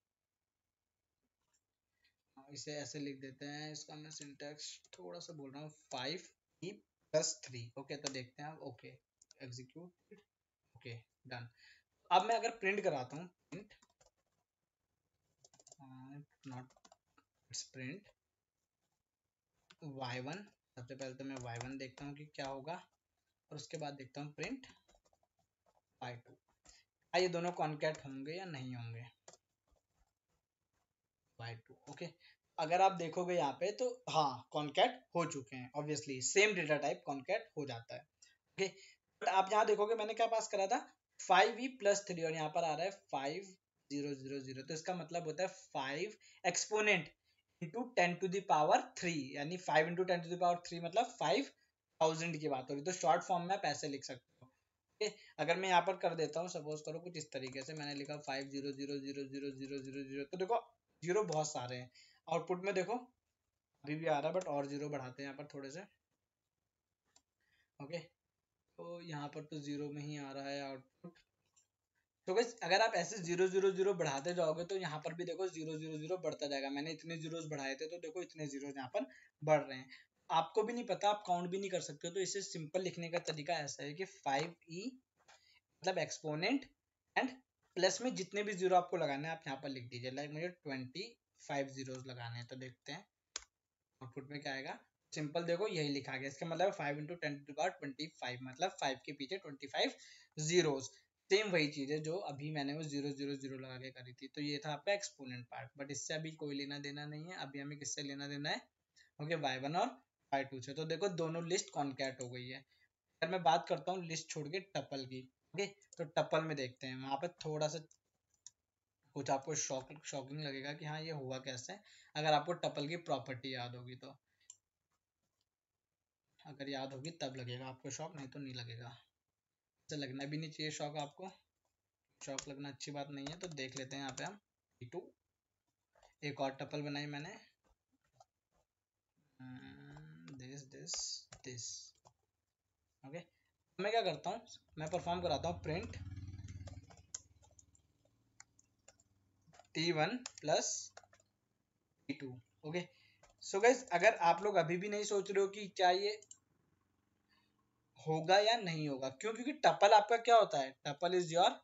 इसे ऐसे लिख देते हैं, इसका मैं सिंटैक्स थोड़ा सा बोल रहा हूँ 5E प्लस 3। ओके, तो देखते हैं आप। Okay, execute. Okay, done. अब मैं अगर प्रिंट कराता हूँ, प्रिंट नॉट प्रिंट Y1, सबसे पहले तो मैं Y1 देखता हूँ कि क्या होगा, और उसके बाद देखता हूँ प्रिंट Y2। ये दोनों कॉन्कैट होंगे या नहीं होंगे, Y2। ओके, अगर आप देखोगे यहाँ पे तो हाँ कॉन्कैट हो चुके हैं, obviously same data type concat हो जाता है। ओके, बट आप यहाँ देखोगे मैंने क्या पास करा था, 5E प्लस 3, और यहाँ पर आ रहा है 5000। तो इसका मतलब होता है 5 exponent into 10 to the power 3, यानी 5 इंटू 10 टू द पावर 3 मतलब 5000 की बात हो रही। तो शॉर्ट फॉर्म में आप ऐसे लिख सकते हो। ओके, अगर मैं यहाँ पर कर देता हूँ, सपोज करो कुछ इस तरीके से, मैंने लिखा 50000000, तो देखो जीरो बहुत सारे हैं। आउटपुट में देखो अभी भी आ रहा है, बट और जीरो बढ़ाते हैं यहाँ पर थोड़े से। ओके, तो यहाँ पर तो 0 में ही आ रहा है आउटपुट। तो गाइस अगर आप ऐसे 0 0 0 बढ़ाते जाओगे तो यहाँ पर भी देखो 0 0 0 बढ़ता जाएगा। मैंने इतने जीरोस बढ़ाए थे तो देखो इतने जीरोस यहाँ पर बढ़ रहे हैं। आपको भी नहीं पता, आप काउंट भी नहीं कर सकते हो। तो इसे सिंपल लिखने का तरीका ऐसा है कि 5e मतलब एक्सपोनेंट एंड प्लस में जितने भी जीरो आपको लगाने हैं आप यहाँ पर लिख दीजिए। लाइक मुझे 25 जीरोस लगाने हैं, तो देखते हैं आउटपुट में क्या आएगा। सिंपल देखो यही लिखा गया, इसका मतलब 5 इंटू 10⁻25 मतलब 5 के पीछे 25 जीरोस। सेम वही चीज है जो अभी मैंने वो 0 0 0 लगा के करी थी। तो ये था आपका एक्सपोनेंट पार्ट, बट इससे अभी कोई लेना देना नहीं है। अभी हमें किससे लेना देना है, ओके, y1 और y2 से। तो देखो दोनों लिस्ट कॉन्कैट हो गई है। अगर मैं बात करता हूँ लिस्ट छोड़ के टपल की, ओके, तो टपल में देखते हैं। वहां पर थोड़ा सा कुछ आपको शॉकिंग लगेगा कि हाँ ये हुआ कैसे, अगर आपको टपल की प्रॉपर्टी याद होगी तो। अगर याद होगी तब लगेगा आपको शॉक, नहीं तो नहीं लगेगा। ऐसे लगना भी नहीं चाहिए शॉक आपको, शॉक लगना अच्छी बात नहीं है। तो देख लेते हैं यहाँ पे हम T2 एक और टपल बनाई मैंने, दिस ओके। मैं क्या करता हूँ, मैं परफॉर्म कराता हूँ print T1 plus T2। Okay, so guys अगर आप लोग अभी भी नहीं सोच रहे हो कि क्या ये होगा या नहीं होगा, क्यों, क्योंकि टपल आपका क्या होता है, टपल इज योर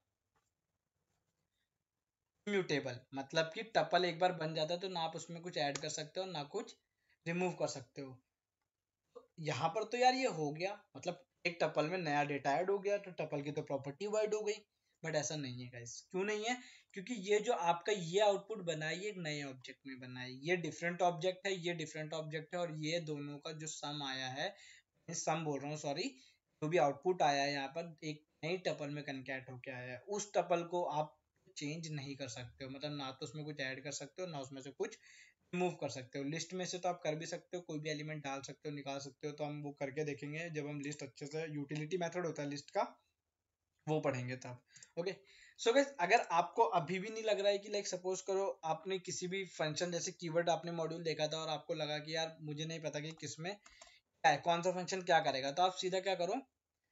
इम्यूटेबल। मतलब कि टपल एक बार बन जाता है तो ना आप उसमें कुछ ऐड कर सकते हो ना कुछ रिमूव कर सकते हो। यहाँ पर तो यार ये हो गया, मतलब एक टपल में नया डेटा ऐड हो गया तो टपल की तो प्रॉपर्टी वाइड हो गई। बट ऐसा नहीं है गाइस। क्यों नहीं है, क्योंकि ये जो आपका ये आउटपुट बना है ये एक नए ऑब्जेक्ट में बना है। ये डिफरेंट ऑब्जेक्ट है, ये डिफरेंट ऑब्जेक्ट है, और ये दोनों का जो सम आया है, सम बोल रहा हूँ सॉरी, जो भी आउटपुट आया है यहाँ पर एक नई टपल में कनकैट होके आया है। उस टपल को आप चेंज नहीं कर सकते हो, मतलब ना तो उसमें कुछ ऐड कर सकते हो ना उसमें से कुछ रिमूव कर सकते हो। लिस्ट में से तो आप कर भी सकते हो, कोई भी एलिमेंट डाल सकते हो, निकाल सकते हो। तो हम वो करके देखेंगे जब हम लिस्ट अच्छे से, यूटिलिटी मेथड होता है लिस्ट का, वो पढ़ेंगे तब। ओके, सो गाइस अगर आपको अभी भी नहीं लग रहा है कि लाइक सपोज करो आपने किसी भी फंक्शन जैसे कीवर्ड आपने मॉड्यूल देखा था और आपको लगा कि यार मुझे नहीं पता कि किसमें क्या है, कौन सा फंक्शन क्या करेगा, तो आप सीधा क्या करो,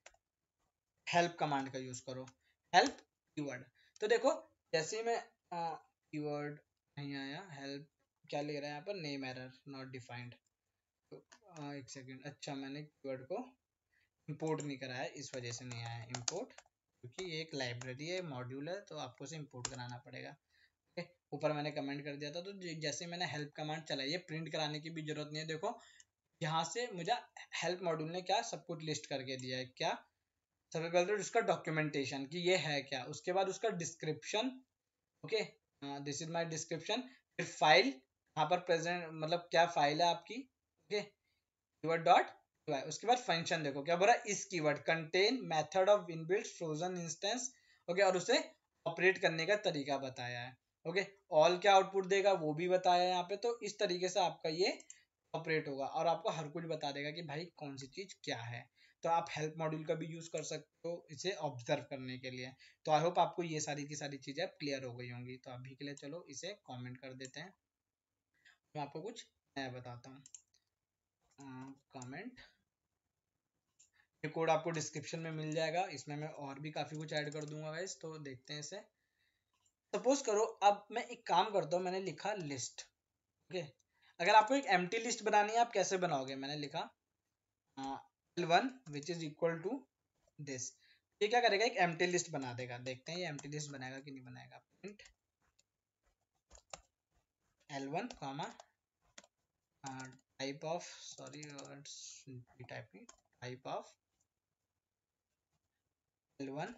हेल्प कमांड का यूज करो, हेल्प कीवर्ड। तो देखो जैसे ही मैं कीवर्ड नहीं आया, हेल्प क्या ले रहा है यहाँ पर, नेम एरर नॉट डिफाइंड। तो एक सेकेंड, अच्छा मैंने कीवर्ड को इंपोर्ट नहीं करा है इस वजह से नहीं आया इंपोर्ट, क्योंकि ये एक लाइब्रेरी है, मॉड्यूल है, तो आपको इसे इंपोर्ट कराना पड़ेगा। ओके, ऊपर मैंने कमेंट कर दिया था। तो जैसे मैंने हेल्प कमांड चलाई है, प्रिंट कराने की भी जरूरत नहीं है। देखो यहाँ से मुझे हेल्प मॉड्यूल ने क्या सब कुछ लिस्ट करके दिया है। क्या, सबसे पहले तो उसका डॉक्यूमेंटेशन कि ये है क्या, उसके बाद उसका description, okay, this is my description. फिर फाइल यहाँ पर प्रेजेंट, मतलब क्या फाइल है आपकी, ओके, कीवर्ड डॉट UI। उसके बाद फंक्शन देखो क्या बोल रहा है, इस keyword contain method of inbuilt frozen instance, okay, और उसे ऑपरेट करने का तरीका बताया है। ओके, ऑल क्या आउटपुट देगा वो भी बताया है यहाँ पे। तो इस तरीके से आपका ये ऑपरेट होगा और आपको हर कुछ बता देगा कि भाई कौन सी चीज क्या है। तो आप हेल्प मॉड्यूल का भी यूज कर सकते हो इसे ऑब्जर्व करने के लिए। तो आई होप आपको ये सारी की सारी चीजें क्लियर हो गई होंगी। तो अभी के लिए चलो इसे कमेंट कर देते हैं, मैं आपको कुछ नया बताता हूँ। कमेंट, ये कोड आपको डिस्क्रिप्शन में मिल जाएगा, इसमें मैं और भी काफी कुछ ऐड कर दूंगा गाइस। तो देखते हैं इसे। सपोज करो अब मैं एक काम करता हूँ, मैंने लिखा लिस्ट, ओके। अगर आपको एक एम्प्टी लिस्ट बनानी है आप कैसे बनाओगे, मैंने लिखा L1 which is equal to this. ये क्या करेगा, एक एम्प्टी लिस्ट बना देगा। देखते हैं ये एम्प्टी लिस्ट बनाएगा कि नहीं बनाएगा। Print L1 comma type of, sorry typing, type of L1,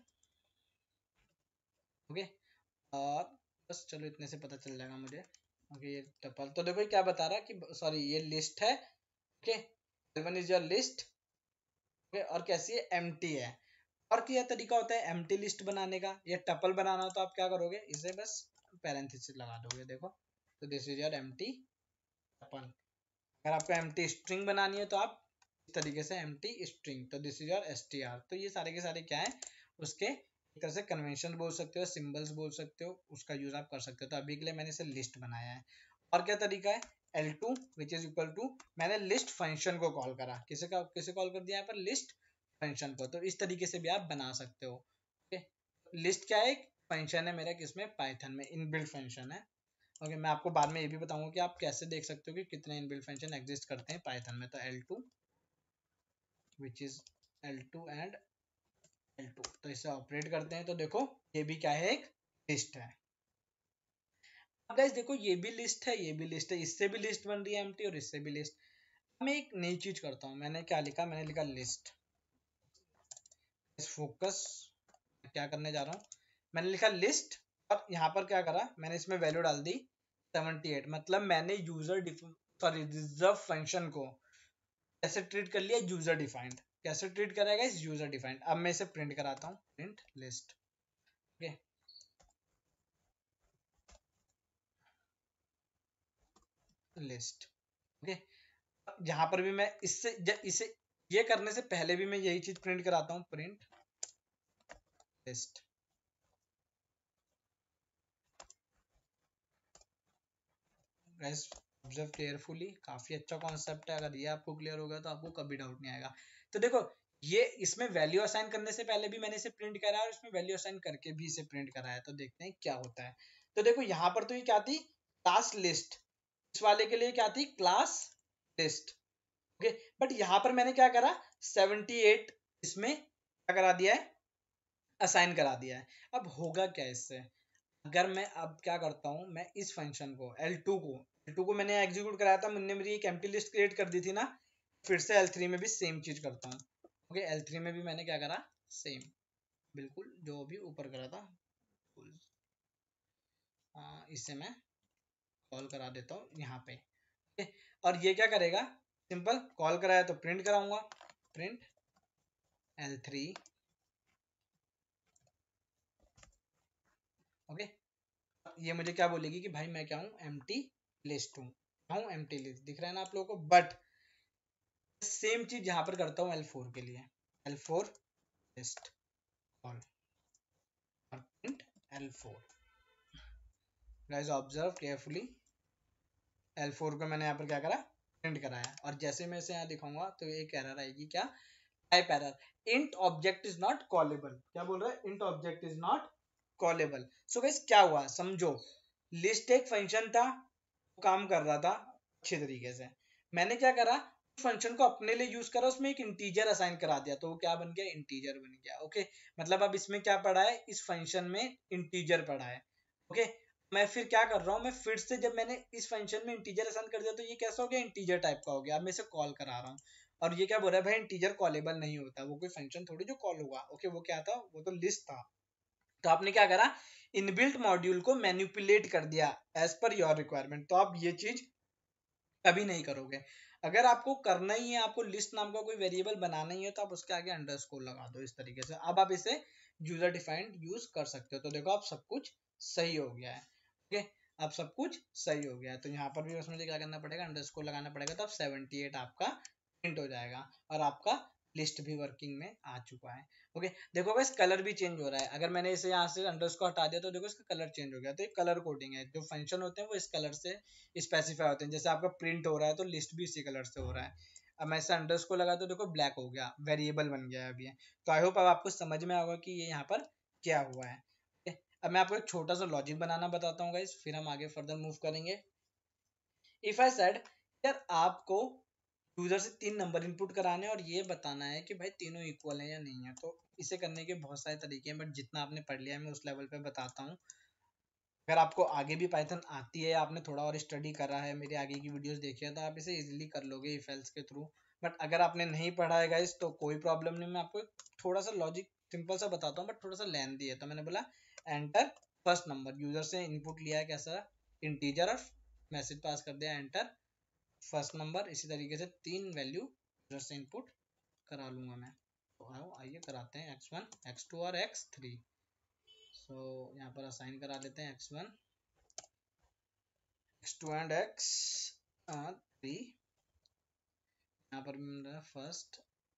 okay. और बस चलो इतने से पता चल जाएगा मुझे। ओके, ये टपल तो देखो ये क्या बता रहा है कि सॉरी ये लिस्ट है, okay, L1 is your list, okay, और कैसी है, एम्प्टी है। और क्या तरीका होता है एम्प्टी लिस्ट बनाने का, ये टपल बनाना हो तो आप क्या करोगे, इसे बस पैरेंथेसिस लगा दोगे। देखो तो this is your empty tuple. अगर आपको एम्प्टी स्ट्रिंग बनानी है तो आप इस तरीके से एम्प्टी स्ट्रिंग, तो दिस इज योर str। तो ये सारे के सारे क्या है, उसके एक तरह से कन्वेंशन बोल सकते हो, सिंबल्स बोल सकते हो, उसका यूज आप कर सकते हो। तो अभी के लिए मैंने इसे लिस्ट बनाया है। और क्या तरीका है, L2 which is equal to, मैंने लिस्ट फंक्शन को कॉल करा, किसे कॉल कर दिया यहाँ पर, लिस्ट फंक्शन को। तो इस तरीके से भी आप बना सकते हो। ओके, लिस्ट क्या है, एक फंक्शन है मेरा किसमें, पाइथन में, इनबिल्ट फंक्शन है। ओके, मैं आपको बाद में ये भी बताऊंगा कि आप कैसे देख सकते हो कि कितने इनबिल्ट फंक्शन एग्जिस्ट करते हैं पाइथन में। तो L2 which is L2 and L2, तो इसे ऑपरेट करते हैं। तो देखो ये भी क्या है, एक लिस्ट है। अब गाइस देखो ये भी लिस्ट है, ये भी लिस्ट है, इससे भी लिस्ट बन रही है एम्प्टी और इससे भी लिस्ट। मैं एक नई चीज करता हूँ, मैंने क्या लिखा, मैंने लिखा लिस्ट फोकस। क्या करने जा रहा हूँ, मैंने लिखा लिस्ट और यहाँ पर क्या करा, मैंने इसमें वैल्यू डाल दी 78। मतलब मैंने यूजर सॉरी रिजर्व फंक्शन को कैसे ट्रीट कर लिया, यूजर डिफाइंड। कैसे ट्रीट करेगा इस यूजर डिफाइंड। अब मैं इसे प्रिंट कराता हूँ, print list. Okay, list. Okay, यहाँ पर भी मैं इसे ये करने से पहले भी मैं यही चीज प्रिंट कराता हूँ, print list. Guys observe carefully, काफी अच्छा कॉन्सेप्ट है। अगर ये आपको क्लियर होगा तो आपको कभी डाउट नहीं आएगा। तो देखो ये इसमें वैल्यू असाइन करने से पहले भी मैंने इसे प्रिंट करा है और इसमें वैल्यू असाइन करके भी इसे प्रिंट करा है। तो देखते हैं क्या होता है। तो देखो यहाँ पर तो ये क्या थी, क्लास लिस्ट। इस वाले के लिए क्या थी, क्लास लिस्ट। ओके, बट यहाँ पर मैंने क्या करा, 78 इसमें क्या करा दिया है, असाइन करा दिया है। अब होगा क्या इससे, अगर मैं अब क्या करता हूँ, मैं इस फंक्शन को L2 को मैंने एग्जीक्यूट कराया था, मैंने मेरी एक एम्प्टी लिस्ट क्रिएट कर दी थी ना, फिर से L3 में भी सेम चीज करता हूँ। ओके, L3 में भी मैंने क्या करा, सेम बिल्कुल जो भी ऊपर करा था। इसे मैं कॉल करा देता हूँ यहाँ पे। ओके, और ये क्या करेगा, सिंपल कॉल कराया तो प्रिंट कराऊंगा, प्रिंट L3। ओके, ये मुझे क्या बोलेगी कि भाई मैं क्या हूँ, एम्प्टी लिस्ट हूँ, एम्प्टी लिस्ट दिख रहा है ना आप लोगों को। बट सेम चीज यहाँ पर करता हूँ L4 के लिए, L4 लिस्ट कॉल और print L4। Guys observe carefully, L4 को मैंने यहाँ पर क्या करा, प्रिंट कराया। और जैसे मैं इसे यहाँ दिखाऊंगा तो एक एरर आएगी, क्या, type error, int object is not callable. क्या बोल रहा है, int object is not callable. So guys क्या हुआ समझो, लिस्ट एक फंक्शन था, काम कर रहा था अच्छे तरीके से। मैंने क्या करा, फंक्शन को अपने लिए यूज करा, उसमें एक इंटीजर असाइन करा दिया, तो वो क्या बन गया, इंटीजर बन गया। ओके, मतलब अब इसमें क्या पड़ा है, इस फंक्शन में इंटीजर पड़ा है। ओके, मैं फिर क्या कर रहा हूँ, मैं फिर से जब मैंने इस फंक्शन में इंटीजर असाइन कर दिया तो ये कैसा हो गया, इंटीजर टाइप का हो गया। अब मैं इसे कॉल करा रहा हूँ और ये क्या बोल रहा है, भाई इंटीजर कॉलेबल नहीं होता, वो कोई फंक्शन थोड़ी जो कॉल होगा। ओके, वो क्या था, वो तो लिस्ट था। तो आपने क्या करा, इनबिल्ट मॉड्यूल को मैनिपुलेट कर दिया एज पर योर रिक्वायरमेंट। तो आप ये चीज कभी नहीं करोगे। अगर आपको करना ही है, आपको लिस्ट नाम का कोई वेरिएबल बनाना ही है, तो आप उसके आगे अंडरस्कोर लगा दो इस तरीके से। अब आप इसे यूजर डिफाइंड यूज कर सकते हो। तो देखो आप सब कुछ सही हो गया है। ओके, अब सब कुछ सही हो गया है। तो यहाँ पर भी बस मुझे क्या करना पड़ेगा, अंडरस्कोर लगाना पड़ेगा, तो अब 78 आपका प्रिंट हो जाएगा और आपका लिस्ट भी वर्किंग में आ चुका है। ओके, देखो बस कलर भी चेंज हो रहा है। अगर मैंने इसे यहाँ से अंडरस्कोर हटा दिया तो देखो इसका कलर चेंज हो गया। तो ये कलर कोडिंग है, जो फंक्शन होते हैं वो इस कलर से स्पेसिफाई होते हैं। जैसे आपका प्रिंट हो रहा है तो लिस्ट भी इसी कलर से हो रहा है। अब मैं इसे अंडरस्कोर लगा तो देखो ब्लैक हो गया, वेरिएबल बन गया है अभी। तो आई होप अब आपको समझ में आएगा कि ये यहाँ पर क्या हुआ है। Okay? अब मैं आपको एक छोटा सा लॉजिक बनाना बताता हूँ गाइस, फिर हम आगे फर्दर मूव करेंगे। इफ आई सेड, यार आपको यूजर से 3 नंबर इनपुट कराने और ये बताना है कि भाई तीनों इक्वल है या नहीं है। तो इसे करने के बहुत सारे तरीके हैं, बट जितना आपने पढ़ लिया है मैं उस लेवल पे बताता हूँ। अगर आपको आगे भी पाइथन आती है, आपने थोड़ा और स्टडी करा है, मेरे आगे की वीडियोस देखी है, तो आप इसे इजीली कर लोगे इफ एल्स के थ्रू। बट अगर आपने नहीं पढ़ा है गाइस तो कोई प्रॉब्लम नहीं, मैं आपको थोड़ा सा लॉजिक सिंपल सा बताता हूँ, बट थोड़ा सा लेंथी है। तो मैंने बोला एंटर फर्स्ट नंबर, यूजर से इनपुट लिया है कैसा, इंटीजर, और मैसेज पास कर दिया एंटर फर्स्ट नंबर। इसी तरीके से 3 वैल्यू यूजर से इनपुट करा लूंगा मैं। तो आओ आइए कराते हैं x1 x2 और x3। सो यहाँ पर असाइन करा लेते हैं x1 x2 एंड x3। यहाँ पर मिल रहा है फर्स्ट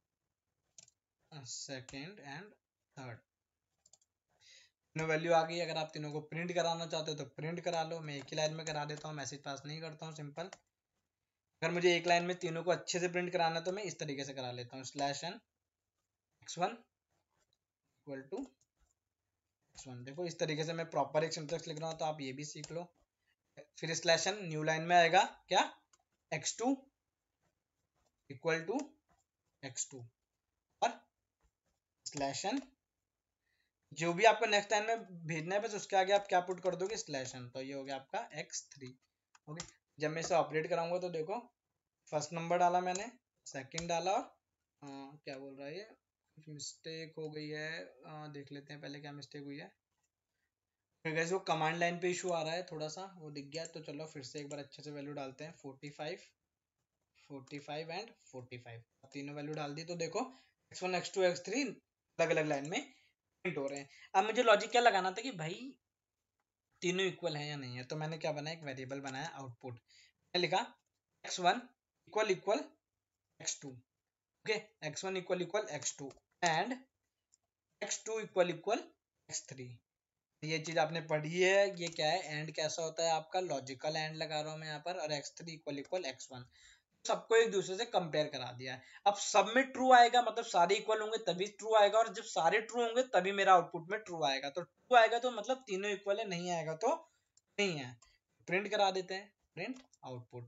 सेकेंड एंड थर्ड, तीनों वैल्यू आ गई। अगर आप तीनों को प्रिंट कराना चाहते हो तो प्रिंट करा लो, मैं एक ही लाइन में करा देता हूँ, मैसेज पास नहीं करता हूँ, सिंपल। अगर मुझे एक लाइन में तीनों को अच्छे से प्रिंट कराना है तो मैं इस तरीके से करा लेता हूँ, /n x1 equal to x1। देखो इस तरीके से मैं प्रॉपर एक सिंटेक्स लिख रहा हूँ, तो आप ये भी सीख लो। फिर स्लैश n न्यू लाइन में आएगा क्या, x2 इक्वल टू x2 और स्लैश n जो भी आपको नेक्स्ट लाइन में भेजना है बस उसके आगे आप क्या पुट कर दोगे, स्लैश n। तो ये हो गया आपका x3। ओके, जब मैं इसे ऑपरेट कराऊंगा तो देखो फर्स्ट नंबर डाला मैंने, सेकंड डाला और क्या बोल रहा है ये, कुछ मिस्टेक हो गई है, देख लेते हैं पहले क्या मिस्टेक हुई है। फिर गैस वो कमांड लाइन पे इशू आ रहा है थोड़ा सा, वो दिख गया। तो चलो फिर से एक बार अच्छे से वैल्यू डालते हैं, 45 45 एंड 45 तीनों वैल्यू डाल दी। तो देखो x1 x2 x3 अलग अलग लाइन में प्रिंट हो रहे हैं। अब मुझे लॉजिक क्या लगाना था कि भाई तीनों इक्वल है या नहीं है, तो मैंने क्या बनाया, एक वेरिएबल बनाया आउटपुट। मैं लिखा x1 equal equal x2, okay, x1 equal equal x2 and x2 equal equal x3। ये चीज आपने पढ़ी है, ये क्या है, एंड कैसा होता है आपका, लॉजिकल एंड लगा रहा हूं मैं यहाँ पर, और x3 इक्वल इक्वल x1, सबको एक दूसरे से कंपेयर करा दिया है। अब सब में ट्रू आएगा, मतलब सारे इक्वल होंगे तभी ट्रू आएगा, और जब सारे ट्रू होंगे तभी मेरा आउटपुट में ट्रू आएगा। तो ट्रू आएगा तो मतलब तीनों इक्वल है, नहीं आएगा तो नहीं है। प्रिंट करा देते हैं, प्रिंट आउटपुट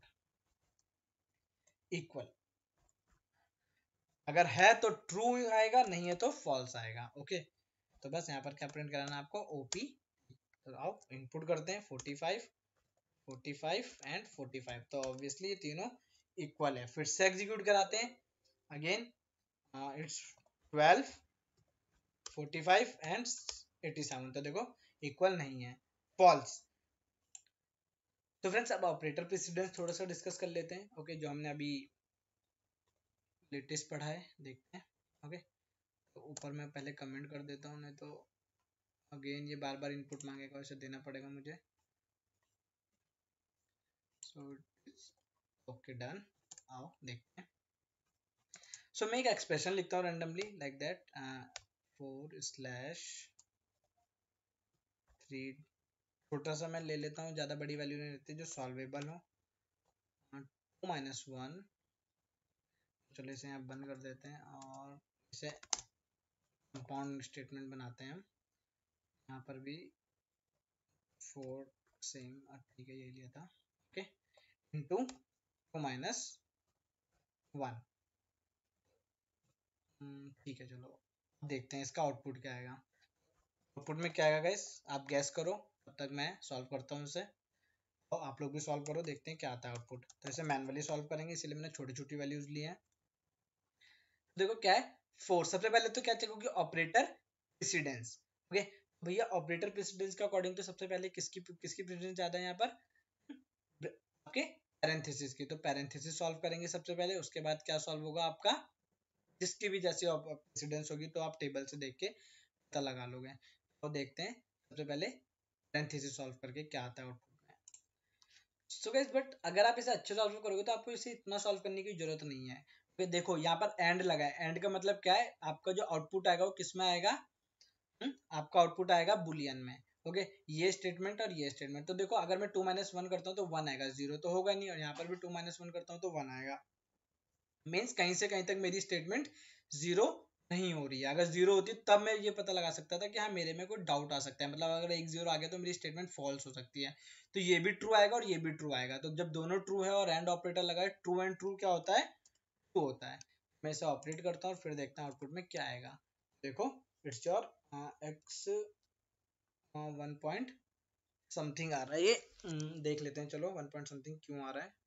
इक्वल, अगर है तो ट्रू आएगा, नहीं है तो फॉल्स आएगा। ओके, तो बस यहाँ पर क्या प्रिंट कराना है आपको, ओपी। तो आओ इनपुट करते हैं 45 45 एंड 45, तो ऑब्वियसली ये तीनों इक्वल है। फिर से एग्जीक्यूट कराते हैं अगेन, इट्स 12 45 एंड 87, तो देखो इक्वल नहीं है, फॉल्स। तो फ्रेंड्स अब ऑपरेटर प्रेसिडेंस थोड़ा सा डिस्कस कर लेते हैं। ओके, जो हमने अभी लेटेस्ट पढ़ा है देखते हैं। ओके, तो ऊपर मैं पहले कमेंट कर देता हूँ, नहीं तो अगेन ये बार बार इनपुट मांगेगा, उसे देना पड़ेगा मुझे। सो ओके डन, आओ देखते हैं। सो मैं एक एक्सप्रेशन लिखता हूँ रैंडमली लाइक दैट 4/3, छोटा सा मैं ले लेता हूँ, ज़्यादा बड़ी वैल्यू नहीं लेती, जो सॉल्वेबल हो। 2 - 1, चलो इसे यहाँ बंद कर देते हैं और इसे कंपाउंड स्टेटमेंट बनाते हैं हम। यहाँ पर भी 4 सेम, ठीक है यही लिया था। ओके, इंटू 2 - 1, ठीक है। चलो देखते हैं इसका आउटपुट क्या आएगा। आउटपुट में क्या आएगा गाइस, आप गैस करो, तब तक मैं सॉल्व करता हूँ इसे, और आप लोग भी सॉल्व करो, देखते हैं क्या आता है आउटपुट। तो इसे मैनुअली सॉल्व करेंगे, इसलिए मैंने छोटी छोटी वैल्यूज ली हैं। देखो क्या है, 4, सबसे पहले तो क्या चेक होगी, ऑपरेटर प्रेसिडेंस। ओके भैया, ऑपरेटर प्रेसिडेंस के अकॉर्डिंग तो सबसे पहले किसकी प्रेसिडेंस ज्यादा है यहाँ पर, आपके पैरेंथेसिस की। तो पैरेंथेसिस सॉल्व करेंगे सबसे पहले, उसके बाद क्या सॉल्व होगा आपका, जिसकी भी जैसी प्रेसिडेंस होगी तो आप टेबल से देख के पता लगा लोगे। तो देखते हैं सबसे पहले पैरेंथेसिस सॉल्व करके क्या आता है आउटपुट में। सो गाइस, बट अगर आप इसे अच्छे से सॉल्व करोगे तो आपको इसे इतना सॉल्व करने की जरूरत नहीं है। तो देखो यहाँ पर एंड लगा है, एंड का मतलब क्या है, आपका जो आउटपुट आएगा वो किस में आएगा, आपका आउटपुट आएगा बुलियन में। ओके, ये स्टेटमेंट और ये स्टेटमेंट। तो देखो अगर मैं 2 - 1 करता हूँ तो 1 आएगा, 0 तो होगा नहीं, और यहाँ पर भी 2 - 1 करता हूँ तो 1 आएगा। मीन्स कहीं से कहीं तक मेरी स्टेटमेंट 0 नहीं हो रही है। अगर 0 होती तब मैं ये पता लगा सकता था कि हाँ मेरे में कोई डाउट आ सकता है, मतलब अगर 1 0 आ गया तो मेरी स्टेटमेंट फॉल्स हो सकती है। तो ये भी ट्रू आएगा और ये भी ट्रू आएगा। तो जब दोनों ट्रू है और एंड ऑपरेटर लगा है, ट्रू एंड ट्रू क्या होता है, ट्रू होता है। मैं इसे ऑपरेट करता हूँ, फिर देखता हूँ आउटपुट में क्या आएगा। देखो it's your x 1 point something आ रहा है ये, देख लेते हैं चलो 1 पॉइंट समथिंग क्यों आ रहा है।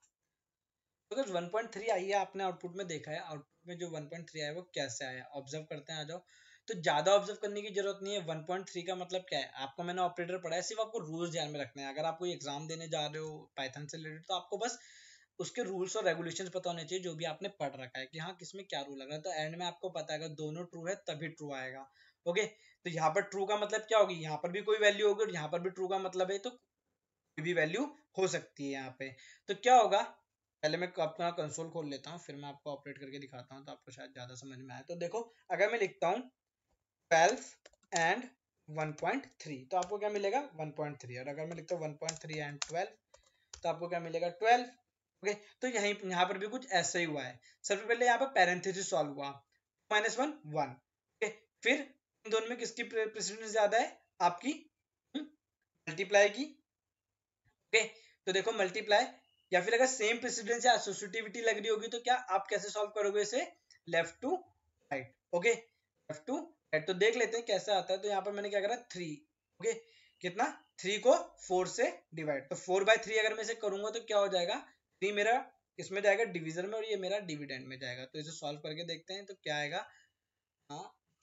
तो 1.3 आई है, आपने आउटपुट में देखा है, आउटपुट में जो 1.3 आया वो कैसे आया, ऑब्जर्व करते हैं, आ जाओ। तो ज्यादा ऑब्जर्व करने की जरूरत नहीं है। 1.3 का मतलब क्या है, आपको मैंने ऑपरेटर पढ़ा है, सिर्फ आपको रूल्स ध्यान में रखने हैं। अगर आप कोई एग्जाम देने जा रहे हो पाइथन से रिलेटेड, तो आपको बस उसके रूल्स और रेगुलेशंस पता होने चाहिए, जो भी आपने पढ़ रखा है कि हाँ किसमें क्या रूल लग रहा है। तो एंड में आपको पता है अगर दोनों ट्रू है तभी ट्रू आएगा। ओके, तो यहाँ पर ट्रू का मतलब क्या होगी, यहाँ पर भी कोई वैल्यू होगी और यहाँ पर भी ट्रू का मतलब है, तो कोई भी वैल्यू हो सकती है यहाँ पे। तो क्या होगा, पहले मैं अपना कंसोल खोल लेता हूँ, फिर मैं आपको ऑपरेट करके दिखाता हूँ, तो आपको शायद ज्यादा समझ में आए। तो देखो अगर मैं लिखता हूँ 12 एंड 1.3, तो आपको क्या मिलेगा 1.3, और अगर मैं लिखता हूँ 1.3 एंड 12, तो आपको क्या मिलेगा 12। ओके, तो यहाँ पर भी कुछ ऐसा ही हुआ है। सबसे पहले यहाँ पर पैरेंथेसिस सॉल्व हुआ, -1 1। ओके, फिर इन दोनों में किसकी प्रेसिडेंस ज्यादा है? आपकी मल्टीप्लाई की। ओके, तो देखो मल्टीप्लाई, या फिर अगर सेम प्रेसिडेंस या एसोसिएटिविटी लग रही होगी तो क्या आप कैसे सॉल्व करोगे इसे? Left to right. Okay, left to right. तो देख लेते हैं कैसे आता है। तो यहाँ पर मैंने क्या करा 3। ओके, कितना? 3 को 4 से डिवाइड, तो 4/3 अगर मैं इसे करूंगा तो क्या हो जाएगा? 3 मेरा इसमें जाएगा डिवीजन में और ये मेरा डिविडेंड में जाएगा। तो इसे सॉल्व करके देखते हैं तो क्या आएगा। हाँ,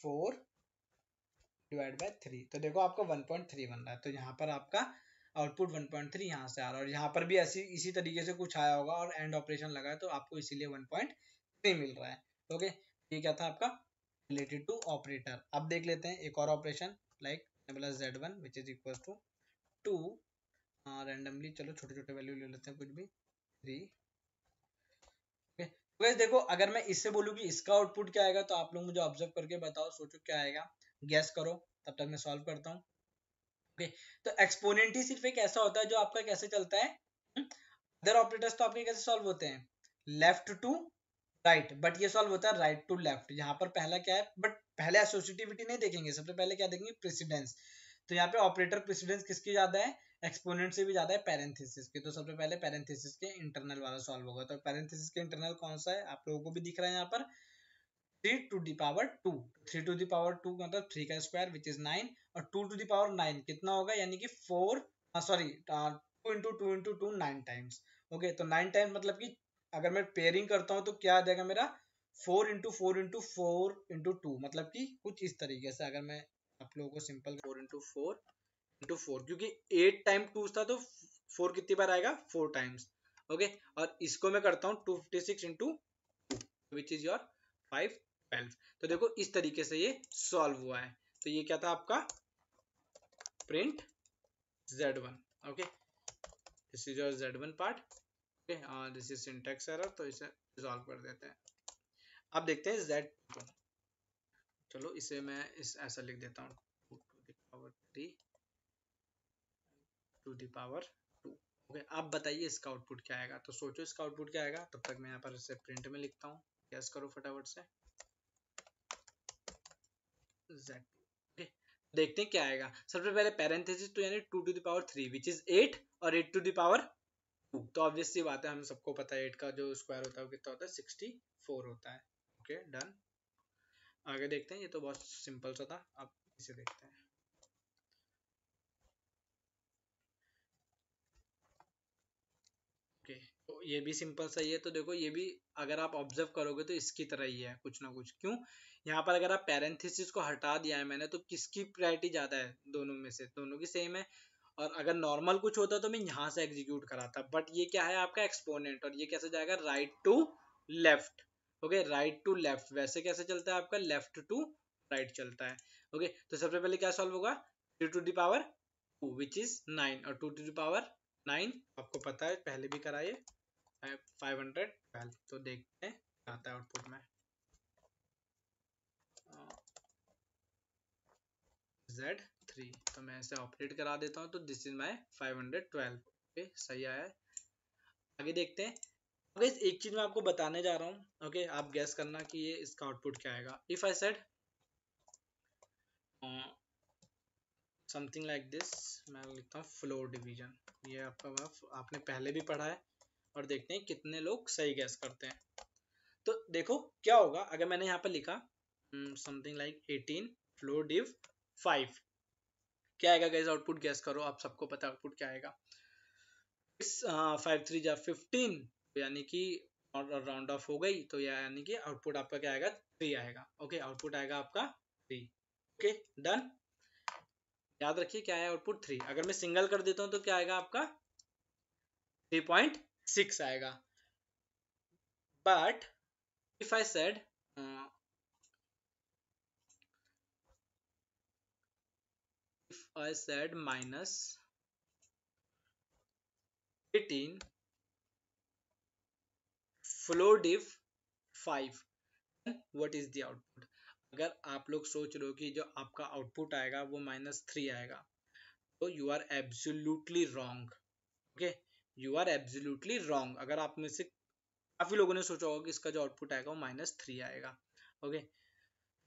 4/3। तो देखो आपका 1.3 बन रहा है। तो यहाँ पर आपका आउटपुट 1.3 यहाँ से आ रहा है, और यहाँ पर भी ऐसी इसी तरीके से कुछ आया होगा और एंड ऑपरेशन लगा है तो आपको इसीलिए 1.3 मिल रहा है। ओके, ये क्या था आपका रिलेटेड टू ऑपरेटर। अब देख लेते हैं एक और ऑपरेशन, लाइक बोला z1 which is equal to 2, randomly चलो छोटे छोटे वैल्यू ले लेते हैं, कुछ भी 3। ओके, तो गाइस देखो अगर मैं इससे बोलूँ कि इसका आउटपुट क्या आएगा तो आप लोग मुझे ऑब्जर्व करके बताओ, सोचो क्या आएगा, गैस करो, तब तक मैं सॉल्व करता हूँ। ओके, तो एक्सपोनेंट ही सिर्फ एक ऐसा होता है जो आपका कैसे चलता है, अदर ऑपरेटर्स तो आपके कैसे सॉल्व होते हैं, लेफ्ट टू राइट, बट ये सॉल्व होता है राइट टू लेफ्ट। यहाँ पर पहला क्या है, बट पहले एसोसिएटिविटी नहीं देखेंगे, सबसे पहले क्या देखेंगे, प्रेसिडेंस। तो यहाँ पे ऑपरेटर प्रेसिडेंस किसकी ज्यादा है, एक्सपोनेंट से भी ज्यादा है पैरेंथेसिस की। तो सबसे पहले पैरेंथेसिस के इंटरनल वाला सॉल्व होगा। तो पैरेंथेसिस के इंटरनल कौन सा है, आप लोगों को भी दिख रहा है यहाँ पर 3^2। 3^2 मतलब 3 का स्क्वायर विच इज 9, और 2^9 कितना होगा, यानी कि 4, सॉरी 2 × 2 × 2 9 टाइम्स। ओके, तो 9 टाइम्स मतलब कि अगर मैं पेयरिंग करता हूँ तो क्या आ जाएगा मेरा 4 × 4 × 4 × 2, मतलब कि कुछ इस तरीके से। अगर मैं आप लोगों को सिंपल 4 × 4 × 4, क्योंकि 8 टाइम 2 था तो 4 कितनी बार आएगा, 4 टाइम्स। ओके, और इसको मैं करता हूँ 256 × 2 विच इज योर 512। तो देखो इस तरीके से ये सॉल्व हुआ है। तो ये क्या था आपका print z1। Okay, this is your z1 part. Okay, this is syntax error, तो इसे सॉल्व कर देते हैं। अब देखते हैं z2। चलो इसे मैं ऐसा लिख देता हूँ 2 to the power 2। ओके, आप बताइए इसका आउटपुट क्या आएगा। तो सोचो इसका आउटपुट क्या आएगा, तब तक मैं यहाँ पर इसे प्रिंट में लिखता हूँ, गैस करो फटाफट से z। ओके, देखते हैं क्या आएगा। सबसे पहले पैरेंथेसिस, तो यानी 2^3 विच इज 8, और 8^2। तो ऑब्वियस सी बात है, हम सबको पता है 8 का जो स्क्वायर होता है वो कितना होता है, 64 होता है। Okay, done. आगे देखते हैं, ये तो बहुत सिंपल सा था, अब इसे देखते हैं। ओके, तो ये भी सिंपल सा ही है। तो देखो ये भी अगर आप ऑब्जर्व करोगे तो इसकी तरह ही है कुछ ना कुछ। क्यों, यहाँ पर अगर आप पैरेंथेसिस को हटा दिया है मैंने, तो किसकी प्रायोरिटी ज्यादा है, दोनों में से दोनों की सेम है। और अगर नॉर्मल कुछ होता तो मैं यहाँ से एग्जीक्यूट कराता, बट ये क्या है आपका एक्सपोनेंट, और ये कैसे जाएगा, right to left. Okay, right to left, वैसे कैसे चलता है आपका, लेफ्ट टू राइट चलता है। ओके, तो सबसे पहले क्या सॉल्व होगा, 3^2 विच इज 9, और 2^9 आपको पता है पहले भी कराइए 512। तो देखते हैं क्या आता है आउटपुट में, Z3। तो मैं इसे ऑपरेट करा देता हूँ, तो दिस इज माय 512। ओके, सही आया है। आगे देखते हैं। ओके, एक चीज मैं आपको बताने जा रहा हूँ। ओके, आप गैस करना कि ये इसका आउटपुट क्या आएगा। If I said something like this, मैं लिखता हूँ फ्लोर डिवीजन। ये आपका आपने पहले भी पढ़ा है, और देखते हैं कितने लोग सही गैस करते हैं। तो देखो क्या होगा अगर मैंने यहाँ पर लिखा समथिंग लाइक 18 फ्लोर डिव 5, क्या आएगा गाइस, आउटपुट गैस करो, आप सबको पता है आउटपुट क्या आएगा। 5 3 जा 15, यानी कि राउंड ऑफ हो गई, तो यानी कि आउटपुट आपका क्या आएगा, 3 आएगा। ओके, आउटपुट आएगा आपका 3। Okay, done. याद रखिए क्या है आउटपुट 3। अगर मैं सिंगल कर देता हूँ तो क्या आएगा आपका 3.6 आएगा। But if I said minus 18 floor div 5, what is the output। अगर आप लोग सोच रहे हो कि जो आपका आउटपुट आएगा वो -3 आएगा, तो you are absolutely wrong. Okay, you are absolutely wrong. अगर आप में से काफी लोगों ने सोचा होगा कि इसका जो आउटपुट आएगा वो -3 आएगा। ओके,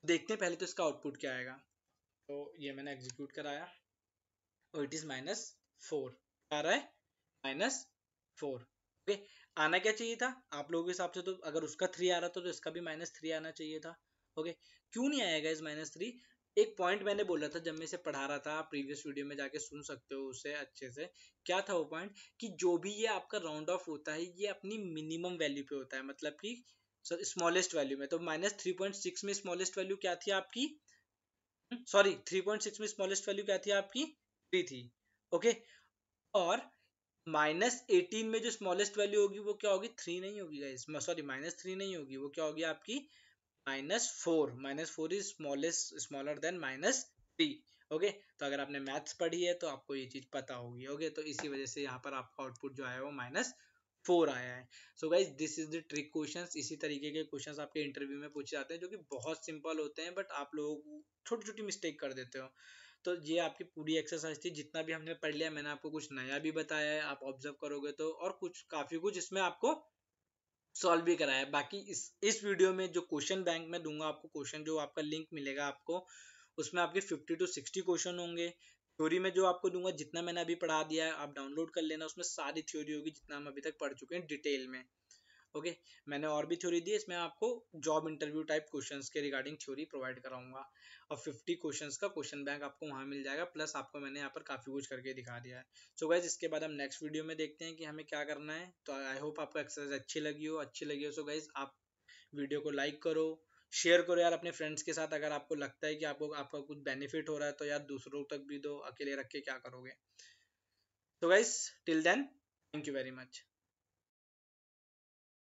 देखते हैं पहले तो इसका आउटपुट क्या आएगा। तो ये मैंने एग्जीक्यूट कराया और इट इज -4 आ रहा है -4। ओके, आना क्या चाहिए था आप लोगों के हिसाब से? तो अगर उसका 3 आ रहा था तो इसका भी -3 आना चाहिए था। ओके, क्यों नहीं आएगा इस -3? एक पॉइंट मैंने बोला था जब मैं इसे पढ़ा रहा था, प्रीवियस वीडियो में जाके सुन सकते हो उसे अच्छे से। क्या था वो पॉइंट? कि जो भी ये आपका राउंड ऑफ होता है ये अपनी मिनिमम वैल्यू पे होता है, मतलब कि स्मॉलेस्ट वैल्यू में। तो -3.6 में स्मॉलेस्ट वैल्यू क्या थी आपकी? सॉरी, 3.6 में स्मॉलेस्ट वैल्यू क्या थी आपकी? 3 थी। ओके, और -18 में जो स्मॉलेस्ट वैल्यू होगी वो क्या होगी? 3 नहीं होगी गाइस, सॉरी -3 नहीं होगी, वो क्या होगी आपकी? -4। -4 is smallest, smaller than -3। Okay, तो अगर आपने मैथ्स पढ़ी है तो आपको ये चीज पता होगी। ओके, तो इसी वजह से यहाँ पर आपका आउटपुट जो आया है वो -4 आया है। So guys this is the trick questions. इसी तरीके के क्वेश्चंस आपके इंटरव्यू में पूछे जाते हैं जो कि बहुत सिंपल होते हैं, बट आप लोग छोटी छोटी मिस्टेक कर देते हो। तो ये आपकी पूरी एक्सरसाइज थी, जितना भी हमने पढ़ लिया मैंने आपको कुछ नया भी बताया है, आप ऑब्जर्व करोगे तो, और कुछ काफी कुछ इसमें आपको सॉल्व भी कराया है। बाकी इस वीडियो में जो क्वेश्चन बैंक में दूंगा आपको, क्वेश्चन जो आपका लिंक मिलेगा आपको, उसमें आपके 50 to 60 क्वेश्चन होंगे। थ्योरी में जो आपको दूंगा, जितना मैंने अभी पढ़ा दिया है आप डाउनलोड कर लेना, उसमें सारी थ्योरी होगी जितना हम अभी तक पढ़ चुके हैं डिटेल में। ओके, मैंने और भी थ्योरी दी है, इसमें आपको जॉब इंटरव्यू टाइप क्वेश्चंस के रिगार्डिंग थ्योरी प्रोवाइड कराऊंगा, और 50 क्वेश्चंस का क्वेश्चन बैंक आपको वहां मिल जाएगा, प्लस आपको मैंने यहाँ पर काफी कुछ करके दिखा दिया है। सो गाइज इसके बाद हम नेक्स्ट वीडियो में देखते हैं कि हमें क्या करना है। तो आई होप आपको एक्सरसाइज अच्छी लगी हो। सो गाइज आप वीडियो को लाइक करो, शेयर करो यार अपने फ्रेंड्स के साथ। अगर आपको लगता है कि आपको आपका कुछ बेनिफिट हो रहा है तो यार दूसरों तक भी दो, अकेले रख के क्या करोगे। तो guys till then, thank you very much.